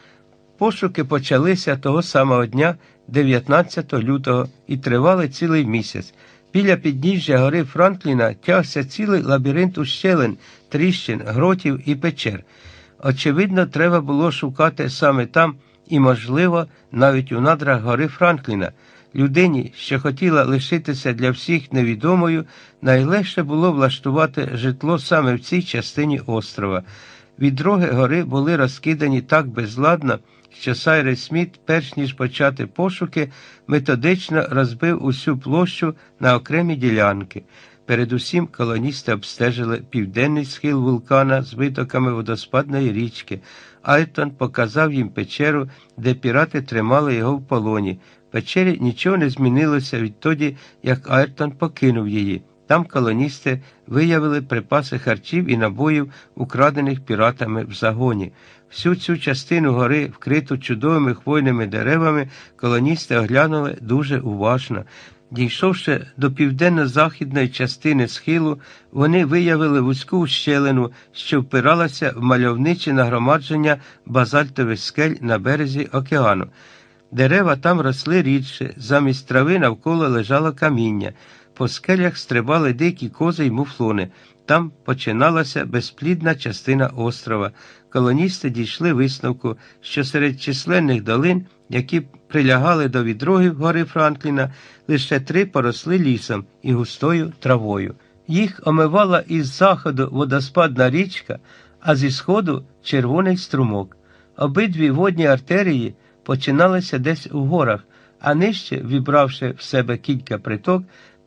Пошуки почалися того самого дня, дев'ятнадцятого лютого, і тривали цілий місяць. Біля підніжжя гори Франкліна тягся цілий лабіринт ущелин, тріщин, гротів і печер. Очевидно, треба було шукати саме там і, можливо, навіть у надрах гори Франкліна. Людині, що хотіла лишитися для всіх невідомою, найлегше було влаштувати житло саме в цій частині острова. Відроги гори були розкидані так безладно, що Сайрес Сміт, перш ніж почати пошуки, методично розбив усю площу на окремі ділянки. Передусім колоністи обстежили південний схил вулкана з витоками водоспадної річки. Айртон показав їм печеру, де пірати тримали його в полоні. В печері нічого не змінилося відтоді, як Айртон покинув її. Там колоністи виявили припаси харчів і набоїв, украдених піратами в загоні. Всю цю частину гори, вкриту чудовими хвойними деревами, колоністи оглянули дуже уважно. Дійшовши до південно-західної частини схилу, вони виявили вузьку ущелину, що впиралася в мальовниче нагромадження базальтових скель на березі океану. Дерева там росли рідше, замість трави навколо лежало каміння. По скелях стрибали дикі кози й муфлони. Там починалася безплідна частина острова. Колоністи дійшли висновку, що серед численних долин, які прилягали до відрогів гори Франкліна, лише три поросли лісом і густою травою. Їх омивала із заходу водоспадна річка, а зі сходу – червоний струмок. Обидві водні артерії починалися десь у горах, а нижче, вібравши в себе кілька приток,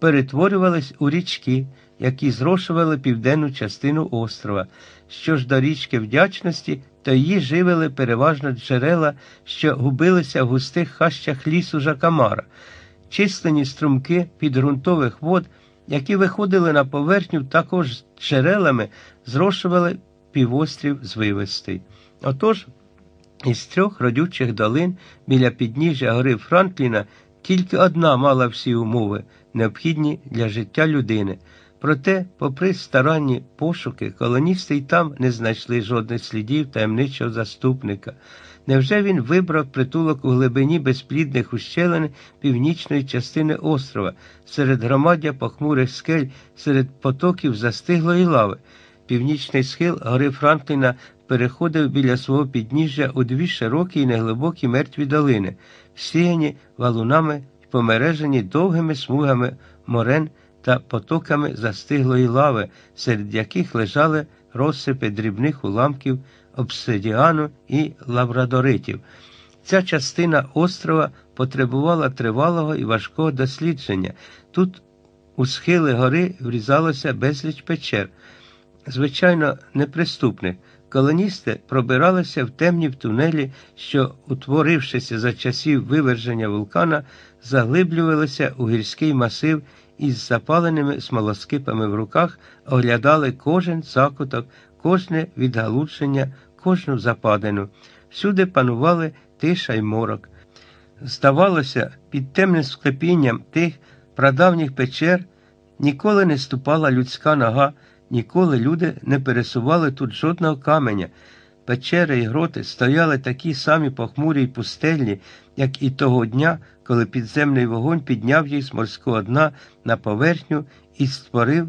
перетворювались у річки, які зрошували південну частину острова. Що ж до річки Вдячності, то її живили переважно джерела, що губилися в густих хащах лісу Жакамара. Численні струмки підґрунтових вод, які виходили на поверхню, також джерелами зрошували півострів звивистий. Отож, із трьох родючих долин біля підніжжя гори Франкліна тільки одна мала всі умови, необхідні для життя людини. Проте, попри старанні пошуки, колоністи й там не знайшли жодних слідів таємничого заступника. Невже він вибрав притулок у глибині безплідних ущелин північної частини острова, серед громаддя похмурих скель, серед потоків застиглої лави? Північний схил гори Франкліна переходив біля свого підніжжя у дві широкі і неглибокі мертві долини, всіяні валунами й помережені довгими смугами морен та потоками застиглої лави, серед яких лежали розсипи дрібних уламків обсидіану і лаврадоритів. Ця частина острова потребувала тривалого і важкого дослідження. Тут у схили гори врізалося безліч печер, звичайно, неприступних. Колоністи пробиралися в темні тунелі, що, утворившися за часів виверження вулкана, заглиблювалися у гірський масив і з запаленими смолоскипами в руках оглядали кожен закуток, кожне відгалудження, кожну западину. Всюди панували тиша й морок. Здавалося, під темним склепінням тих прадавніх печер ніколи не ступала людська нога, ніколи люди не пересували тут жодного каменя. Печери й гроти стояли такі самі похмурі й пустельні, як і того дня, коли підземний вогонь підняв їх з морського дна на поверхню і створив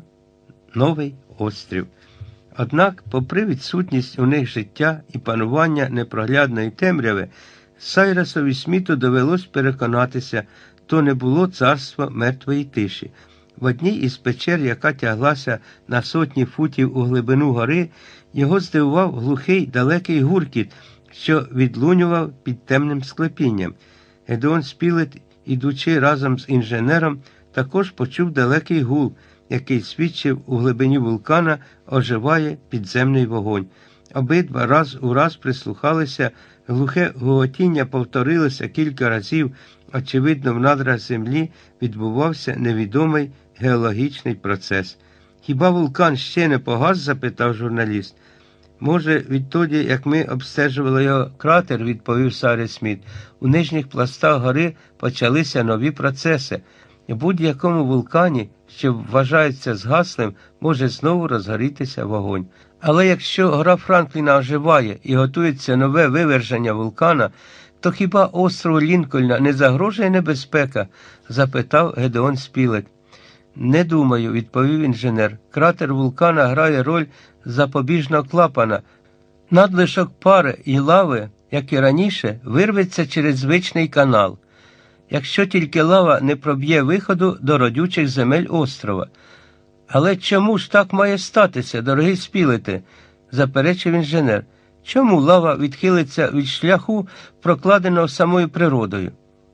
новий острів. Однак, попри відсутність у них життя і панування непроглядної темряви, Сайрусові Сміту довелось переконатися, то не було царства мертвої тиші. В одній із печер, яка тяглася на сотні футів у глибину гори, його здивував глухий далекий гуркіт, що відлунював під темним склепінням. Гедеон Спілет, ідучи разом з інженером, також почув далекий гул, який свідчив, у глибині вулкана оживає підземний вогонь. Обидва раз у раз прислухалися, глухе гуготіння повторилося кілька разів, очевидно, в надрах землі відбувався невідомий геологічний процес. «Хіба вулкан ще не погас?» – запитав журналіст. «Може, відтоді, як ми обстежували його кратер», – відповів Сайрус Сміт, «у нижніх пластах гори почалися нові процеси. В будь-якому вулкані, що вважається згаслим, може знову розгорітися вогонь. Але якщо гора Франкліна оживає і готується нове виверження вулкана, то хіба острову Лінкольна не загрожує небезпека?» – запитав Гедеон Спілет. «Не думаю», – відповів інженер. «Кратер вулкана грає роль запобіжного клапана. Надлишок пари і лави, як і раніше, вирветься через звичний канал, якщо тільки лава не проб'є виходу до родючих земель острова». «Але чому ж так має статися, дорогий Спілете?» – заперечив інженер. «Чому лава відхилиться від шляху, прокладеного самою природою?»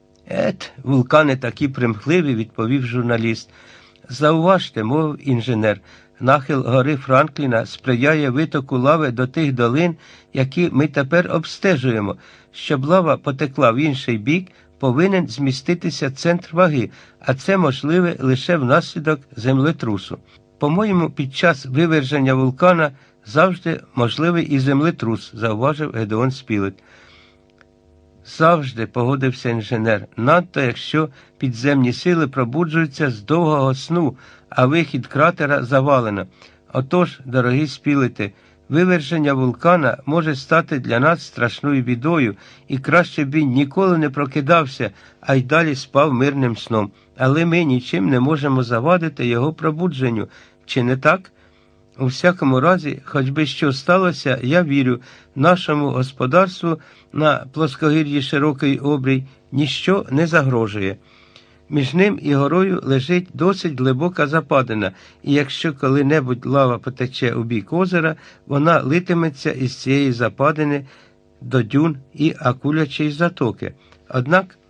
«Ет, вулкани такі примхливі», – відповів журналіст. «Зауважте, – мовив інженер, – нахил гори Франкліна сприяє витоку лави до тих долин, які ми тепер обстежуємо. Щоб лава потекла в інший бік, повинен зміститися центр ваги, а це можливе лише внаслідок землетрусу. По-моєму, під час виверження вулкана завжди можливий і землетрус», – зауважив Гедеон Спілет. «Завжди», – погодився інженер, – «надто якщо підземні сили пробуджуються з довгого сну, а вихід кратера завалено. Отож, дорогі Спілете, виверження вулкана може стати для нас страшною бідою, і краще б він ніколи не прокидався, а й далі спав мирним сном. Але ми нічим не можемо завадити його пробудженню. Чи не так? У всякому разі, хоч би що сталося, я вірю, нашому господарству на плоскогір'ї Широкий Обрій ніщо не загрожує. Між ним і горою лежить досить глибока западина, і якщо коли-небудь лава потече у бік озера, вона литиметься із цієї западини до дюн і Акулячої затоки. Однак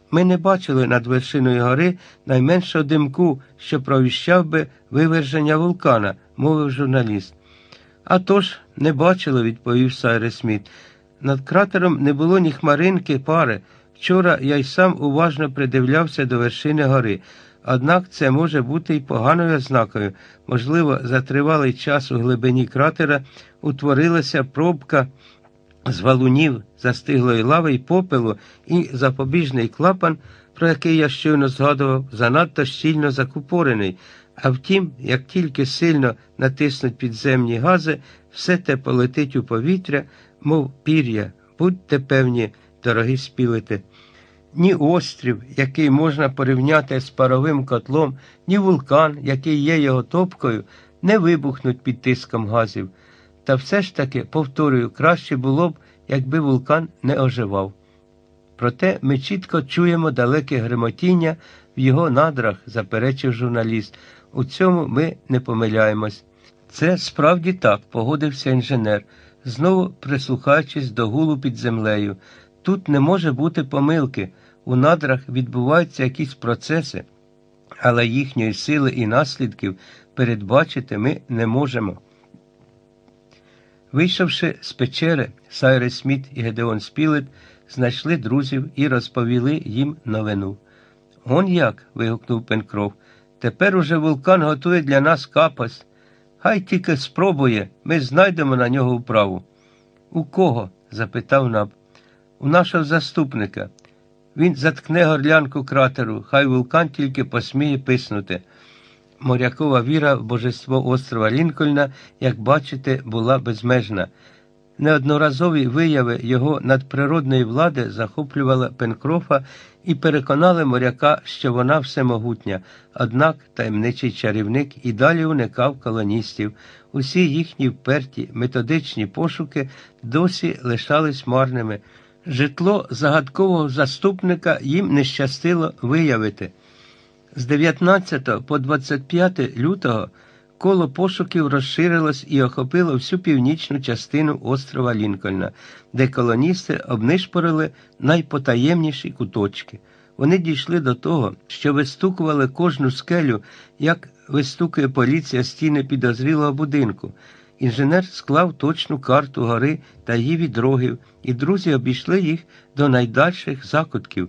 Ми не бачили над вершиною гори найменшого димку, що провіщав би виверження вулкана, мовив журналіст. «А тож, не бачили», – відповів Сайрес Сміт. «Над кратером не було ні хмаринки пари. Вчора я й сам уважно придивлявся до вершини гори. Однак це може бути й поганою ознакою. Можливо, за тривалий час у глибині кратера утворилася пробка з валунів, застиглої лави й попелу, і запобіжний клапан, про який я щойно згадував, занадто щільно закупорений. А втім, як тільки сильно натиснуть підземні гази, все те полетить у повітря, мов пір'я. Будьте певні, дорогі спілите. Ні острів, який можна порівняти з паровим котлом, ні вулкан, який є його топкою, не вибухнуть під тиском газів. Та все ж таки, повторюю, краще було б, якби вулкан не оживав. Проте ми чітко чуємо далеке гремотіння в його надрах, заперечив журналіст. У цьому ми не помиляємось. Це справді так, погодився інженер, знову прислухаючись до гулу під землею. Тут не може бути помилки. У надрах відбуваються якісь процеси, але їхньої сили і наслідків передбачити ми не можемо. Вийшовши з печери, Сайрес Сміт і Гедеон Спілет знайшли друзів і розповіли їм новину. «Он як?» – вигукнув Пенкроф. «Тепер уже вулкан готує для нас капость. Хай тільки спробує, ми знайдемо на нього управу». «У кого?» – запитав Наб. «У нашого заступника. Він заткне горлянку кратеру, хай вулкан тільки посміє писнути». Морякова віра в божество острова Лінкольна, як бачите, була безмежна. Неодноразові вияви його надприродної влади захоплювали Пенкрофа і переконали моряка, що вона всемогутня. Однак таємничий чарівник і далі уникав колоністів. Усі їхні вперті методичні пошуки досі лишались марними. Житло загадкового заступника їм не щастило виявити. З дев'ятнадцятого по двадцять п'яте лютого коло пошуків розширилось і охопило всю північну частину острова Лінкольна, де колоністи обнишпорили найпотаємніші куточки. Вони дійшли до того, що вистукували кожну скелю, як вистукує поліція стіни підозрілого будинку. Інженер склав точну карту гори та її відрогів, і друзі обійшли їх до найдальших закутків.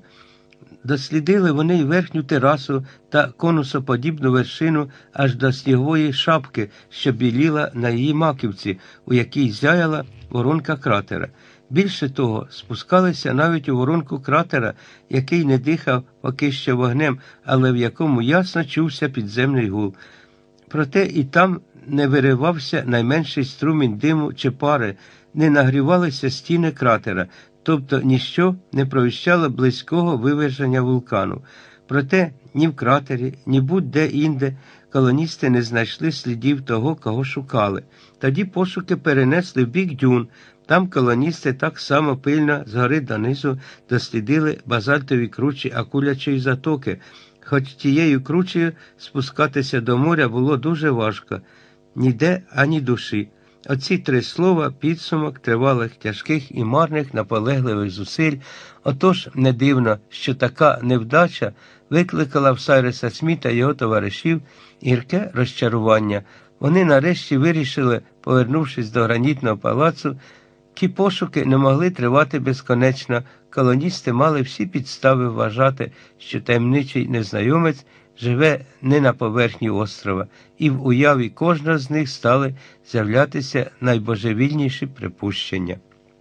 Дослідили вони й верхню терасу та конусоподібну вершину аж до снігової шапки, що біліла на її маківці, у якій зяяла воронка кратера. Більше того, спускалися навіть у воронку кратера, який не дихав поки що вогнем, але в якому ясно чувся підземний гул. Проте і там не виривався найменший струмінь диму чи пари, не нагрівалися стіни кратера, тобто ніщо не провіщало близького виверження вулкану. Проте ні в кратері, ні будь-де інде колоністи не знайшли слідів того, кого шукали. Тоді пошуки перенесли в бік дюн. Там колоністи так само пильно згори донизу дослідили базальтові кручі Акулячої затоки, хоч тією кручею спускатися до моря було дуже важко. Ніде ані душі. Оці три слова – підсумок тривалих, тяжких і марних наполегливих зусиль. Отож не дивно, що така невдача викликала в Сайреса Сміта і його товаришів гірке розчарування. Вони нарешті вирішили, повернувшись до гранітного палацу, ті пошуки не могли тривати безконечно. Колоністи мали всі підстави вважати, що таємничий незнайомець живе не на поверхні острова, і в уяві кожного з них стали з'являтися найбожевільніші припущення.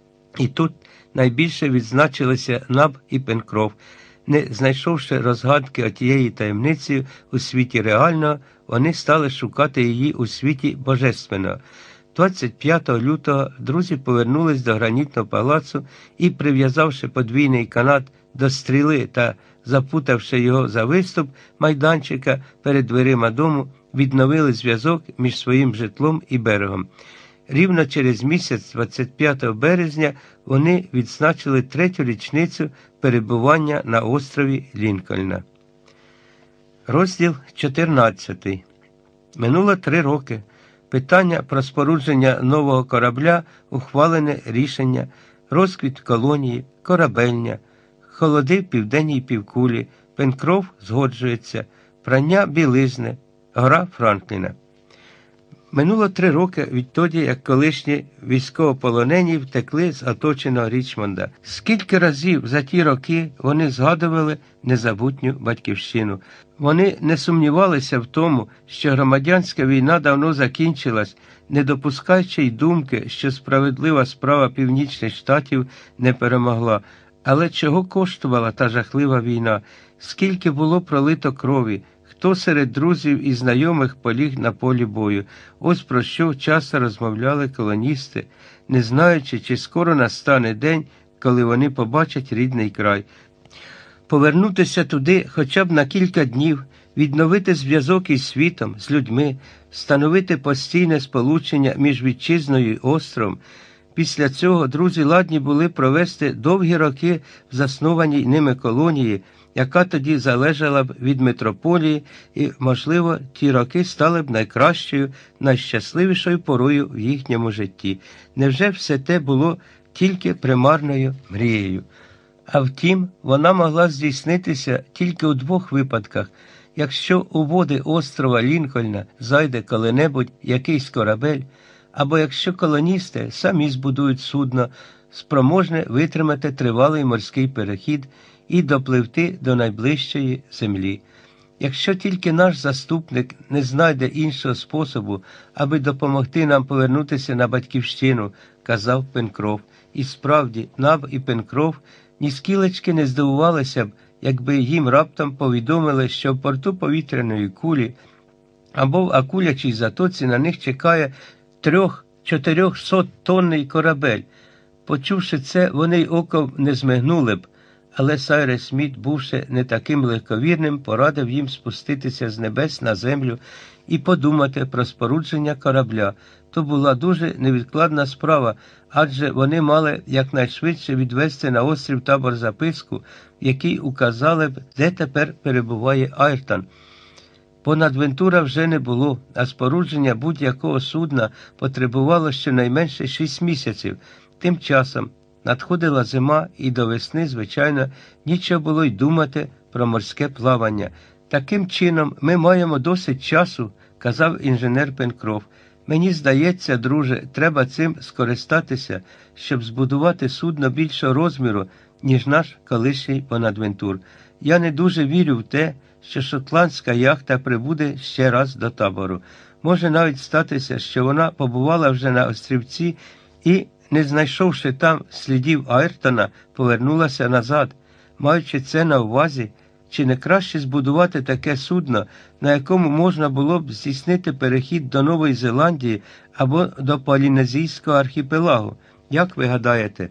І тут найбільше відзначилися Наб і Пенкроф. Не знайшовши розгадки отієї таємниці у світі реального, вони стали шукати її у світі божественного. двадцять п'ятого лютого друзі повернулись до гранітного палацу і, прив'язавши подвійний канат до стріли та запутавши його за виступ майданчика перед дверима дому, відновили зв'язок між своїм житлом і берегом. Рівно через місяць, двадцять п'ятого березня, вони відзначили третю річницю перебування на острові Лінкольна. Розділ чотирнадцятий. Минуло три роки. Питання про спорудження нового корабля, ухвалене рішення, розквіт колонії, корабельня. холоди в південній півкулі, Пенкроф згоджується, прання білизни, гора Франкліна. Минуло три роки відтоді, як колишні військовополонені втекли з оточеного Річмонда. Скільки разів за ті роки вони згадували незабутню батьківщину. Вони не сумнівалися в тому, що громадянська війна давно закінчилась, не допускаючи й думки, що справедлива справа Північних Штатів не перемогла. Але чого коштувала та жахлива війна? Скільки було пролито крові? Хто серед друзів і знайомих поліг на полі бою? Ось про що часто розмовляли колоністи, не знаючи, чи скоро настане день, коли вони побачать рідний край. Повернутися туди хоча б на кілька днів, відновити зв'язок із світом, з людьми, встановити постійне сполучення між вітчизною і островом. Після цього друзі ладні були провести довгі роки в заснованій ними колонії, яка тоді залежала б від метрополії, і, можливо, ті роки стали б найкращою, найщасливішою порою в їхньому житті. Невже все те було тільки примарною мрією? А втім, вона могла здійснитися тільки у двох випадках. Якщо у води острова Лінкольна зайде коли-небудь якийсь корабель, або якщо колоністи самі збудують судно, спроможне витримати тривалий морський перехід і допливти до найближчої землі. Якщо тільки наш заступник не знайде іншого способу, аби допомогти нам повернутися на батьківщину, казав Пенкроф. І справді, Наб і Пенкроф ні скілечки не здивувалися б, якби їм раптом повідомили, що в порту повітряної кулі або в Акулячій затоці на них чекає трьох-чотирьохсоттонний корабель. Почувши це, вони й оком не змигнули б, але Сайрес Сміт, бувши не таким легковірним, порадив їм спуститися з небес на землю і подумати про спорудження корабля. То була дуже невідкладна справа, адже вони мали якнайшвидше відвести на острів Табор записку, в якій указали б, де тепер перебуває Айртон. Понадвентура вже не було, а спорудження будь-якого судна потребувало щонайменше шість місяців. Тим часом надходила зима, і до весни, звичайно, нічого було й думати про морське плавання. Таким чином, ми маємо досить часу, казав інженер Пенкроф. Мені здається, друже, треба цим скористатися, щоб збудувати судно більшого розміру, ніж наш колишній Бонадвентур. Я не дуже вірю в те, що шотландська яхта прибуде ще раз до табору. Може навіть статися, що вона побувала вже на острівці і, не знайшовши там слідів Айртона, повернулася назад. Маючи це на увазі, чи не краще збудувати таке судно, на якому можна було б здійснити перехід до Нової Зеландії або до Полінезійського архіпелагу? Як ви гадаєте?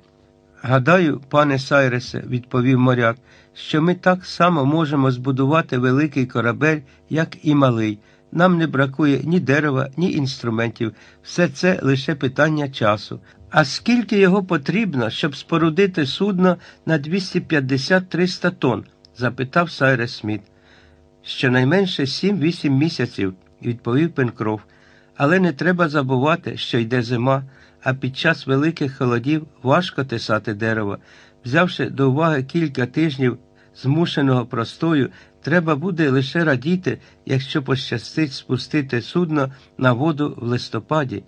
Гадаю, пане Сайресе, відповів моряк, що ми так само можемо збудувати великий корабель, як і малий. Нам не бракує ні дерева, ні інструментів. Все це лише питання часу. А скільки його потрібно, щоб спорудити судно на двісті п'ятдесят - триста тонн? Запитав Сайрес Сміт. Щонайменше сім-вісім місяців, відповів Пенкроф. Але не треба забувати, що йде зима, а під час великих холодів важко тесати дерево. Взявши до уваги кілька тижнів змушеного простою, треба буде лише радіти, якщо пощастить спустити судно на воду в листопаді.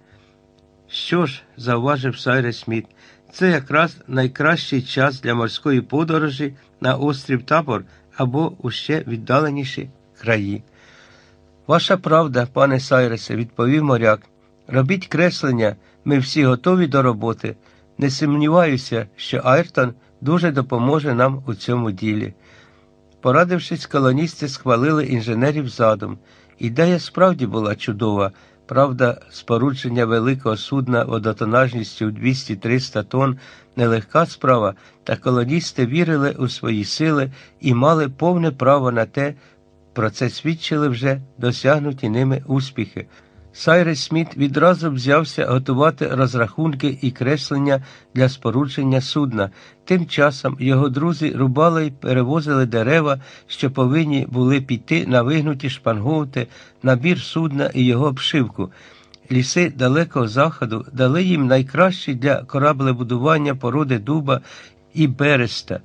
Що ж, зауважив Сайрес Сміт, це якраз найкращий час для морської подорожі на острів Табор або у ще віддаленіші краї. Ваша правда, пане Сайресе, відповів моряк. Робіть креслення, ми всі готові до роботи. Не сумніваюся, що Айртон дуже допоможе нам у цьому ділі. Порадившись, колоністи схвалили інженерів задум. Ідея справді була чудова. Правда, спорудження великого судна водотонажністю двісті - триста тонн – нелегка справа, та колоністи вірили у свої сили і мали повне право на те, про це свідчили вже досягнуті ними успіхи. Сайрес Сміт відразу взявся готувати розрахунки і креслення для спорудження судна. Тим часом його друзі рубали й перевозили дерева, що повинні були піти на вигнуті шпангоути, набір судна і його обшивку. Ліси Далекого Заходу дали їм найкращі для кораблебудування породи дуба і береста.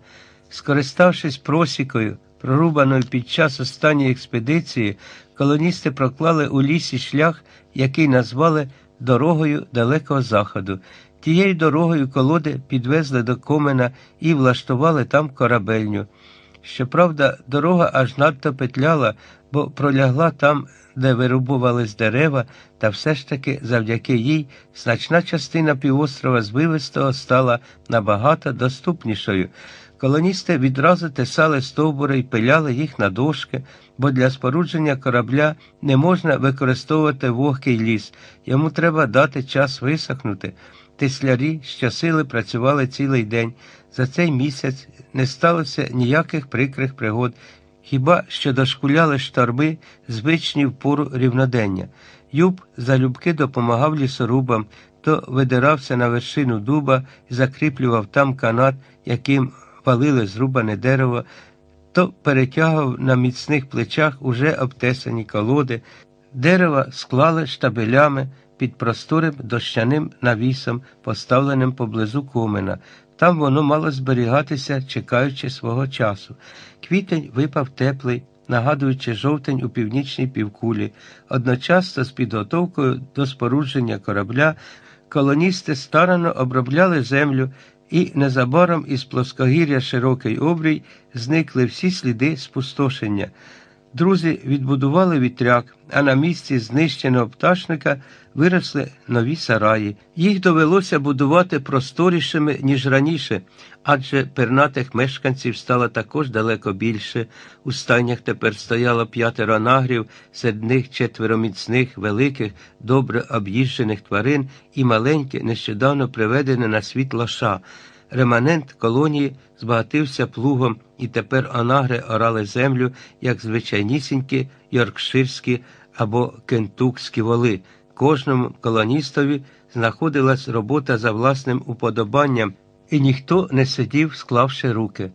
Скориставшись просікою, прорубаною під час останньої експедиції, колоністи проклали у лісі шлях, який назвали «Дорогою Далекого Заходу». Тією дорогою колоди підвезли до Комена і влаштували там корабельню. Щоправда, дорога аж надто петляла, бо пролягла там, де вирубувались дерева, та все ж таки завдяки їй значна частина півострова Звивистого стала набагато доступнішою. Колоністи відразу тесали стовбури і пиляли їх на дошки, бо для спорудження корабля не можна використовувати вогкий ліс, йому треба дати час висохнути. Теслярі щосили працювали цілий день. За цей місяць не сталося ніяких прикрих пригод, хіба що дошкуляли шторми, звичні в пору рівнодення. Юб залюбки допомагав лісорубам, то видирався на вершину дуба і закріплював там канат, яким валили зрубане дерево, то перетягував на міцних плечах уже обтесані колоди. Дерева склали штабелями під просторим дощаним навісом, поставленим поблизу Комена. Там воно мало зберігатися, чекаючи свого часу. Квітень випав теплий, нагадуючи жовтень у північній півкулі. Одночасно з підготовкою до спорудження корабля колоністи старанно обробляли землю, і незабаром із плоскогір'я Широкий Обрій зникли всі сліди спустошення. Друзі відбудували вітряк, а на місці знищеного пташника виросли нові сараї. Їх довелося будувати просторішими, ніж раніше, адже пернатих мешканців стало також далеко більше. У стайнях тепер стояло п'ятеро нагрів, серед них четверо міцних, великих, добре об'їжджених тварин і маленьке, нещодавно приведене на світ лоша. Реманент колонії збагатився плугом, і тепер онагри орали землю, як звичайнісінькі йоркширські або кентукські воли. Кожному колоністові знаходилась робота за власним уподобанням, і ніхто не сидів, склавши руки.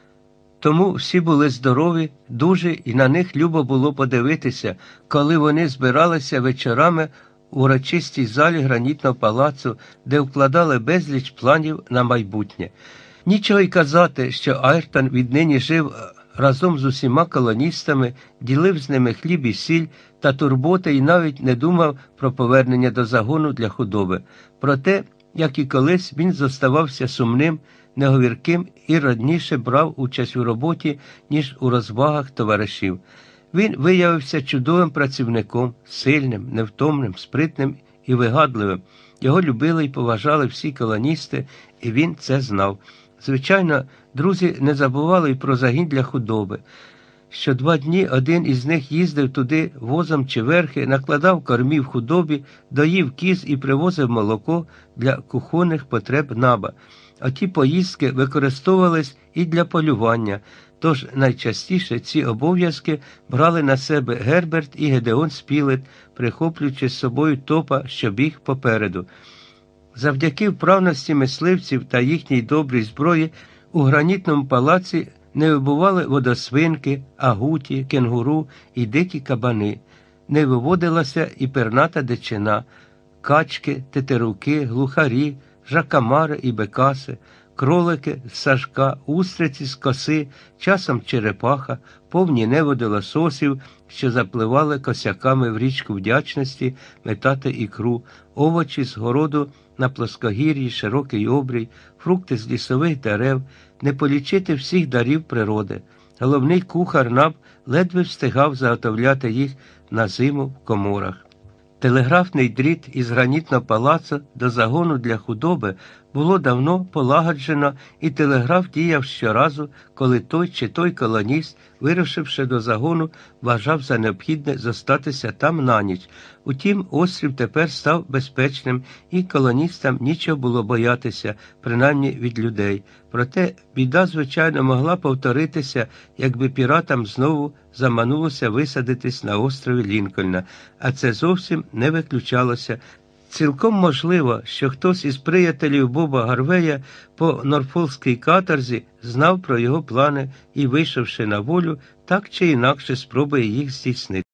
Тому всі були здорові, дужі, і на них любо було подивитися, коли вони збиралися вечорами у урочистій залі гранітного палацу, де вкладали безліч планів на майбутнє. Нічого й казати, що Айртон віднині жив разом з усіма колоністами, ділив з ними хліб і сіль та турботи і навіть не думав про повернення до загону для худоби. Проте, як і колись, він зоставався сумним, неговірким і радніше брав участь у роботі, ніж у розвагах товаришів. Він виявився чудовим працівником, сильним, невтомним, спритним і вигадливим. Його любили і поважали всі колоністи, і він це знав. Звичайно, друзі не забували й про загін для худоби. Що два дні один із них їздив туди возом чи верхи, накладав кормів худобі, доїв кіз і привозив молоко для кухонних потреб наба. А ті поїздки використовувались і для полювання, тож найчастіше ці обов'язки брали на себе Герберт і Гедеон Спілет, прихоплюючи з собою топа, що біг попереду. Завдяки вправності мисливців та їхній добрій зброї у гранітному палаці не вибували водосвинки, агуті, кенгуру і дикі кабани. Не виводилася і перната дичина, качки, тетеруки, глухарі, жакамари і бекаси, кролики з сажка, устриці з коси, часом черепаха, повні неводи лососів, що запливали косяками в річку Вдячності метати ікру, овочі з городу на плоскогір'ї, Широкий Обрій, фрукти з лісових дерев, не полічити всіх дарів природи. Головний кухар Наб ледве встигав заготовляти їх на зиму в коморах. Телеграфний дріт із гранітного палацу до загону для худоби було давно полагоджено, і телеграф діяв щоразу, коли той чи той колоніст, вирушивши до загону, вважав за необхідне зостатися там на ніч. Утім, острів тепер став безпечним, і колоністам нічого було боятися, принаймні від людей. Проте біда, звичайно, могла повторитися, якби піратам знову заманулося висадитись на острові Лінкольна, а це зовсім не виключалося. Цілком можливо, що хтось із приятелів Боба Гарвея по норфолкській каторзі знав про його плани і, вийшовши на волю, так чи інакше спробує їх здійснити.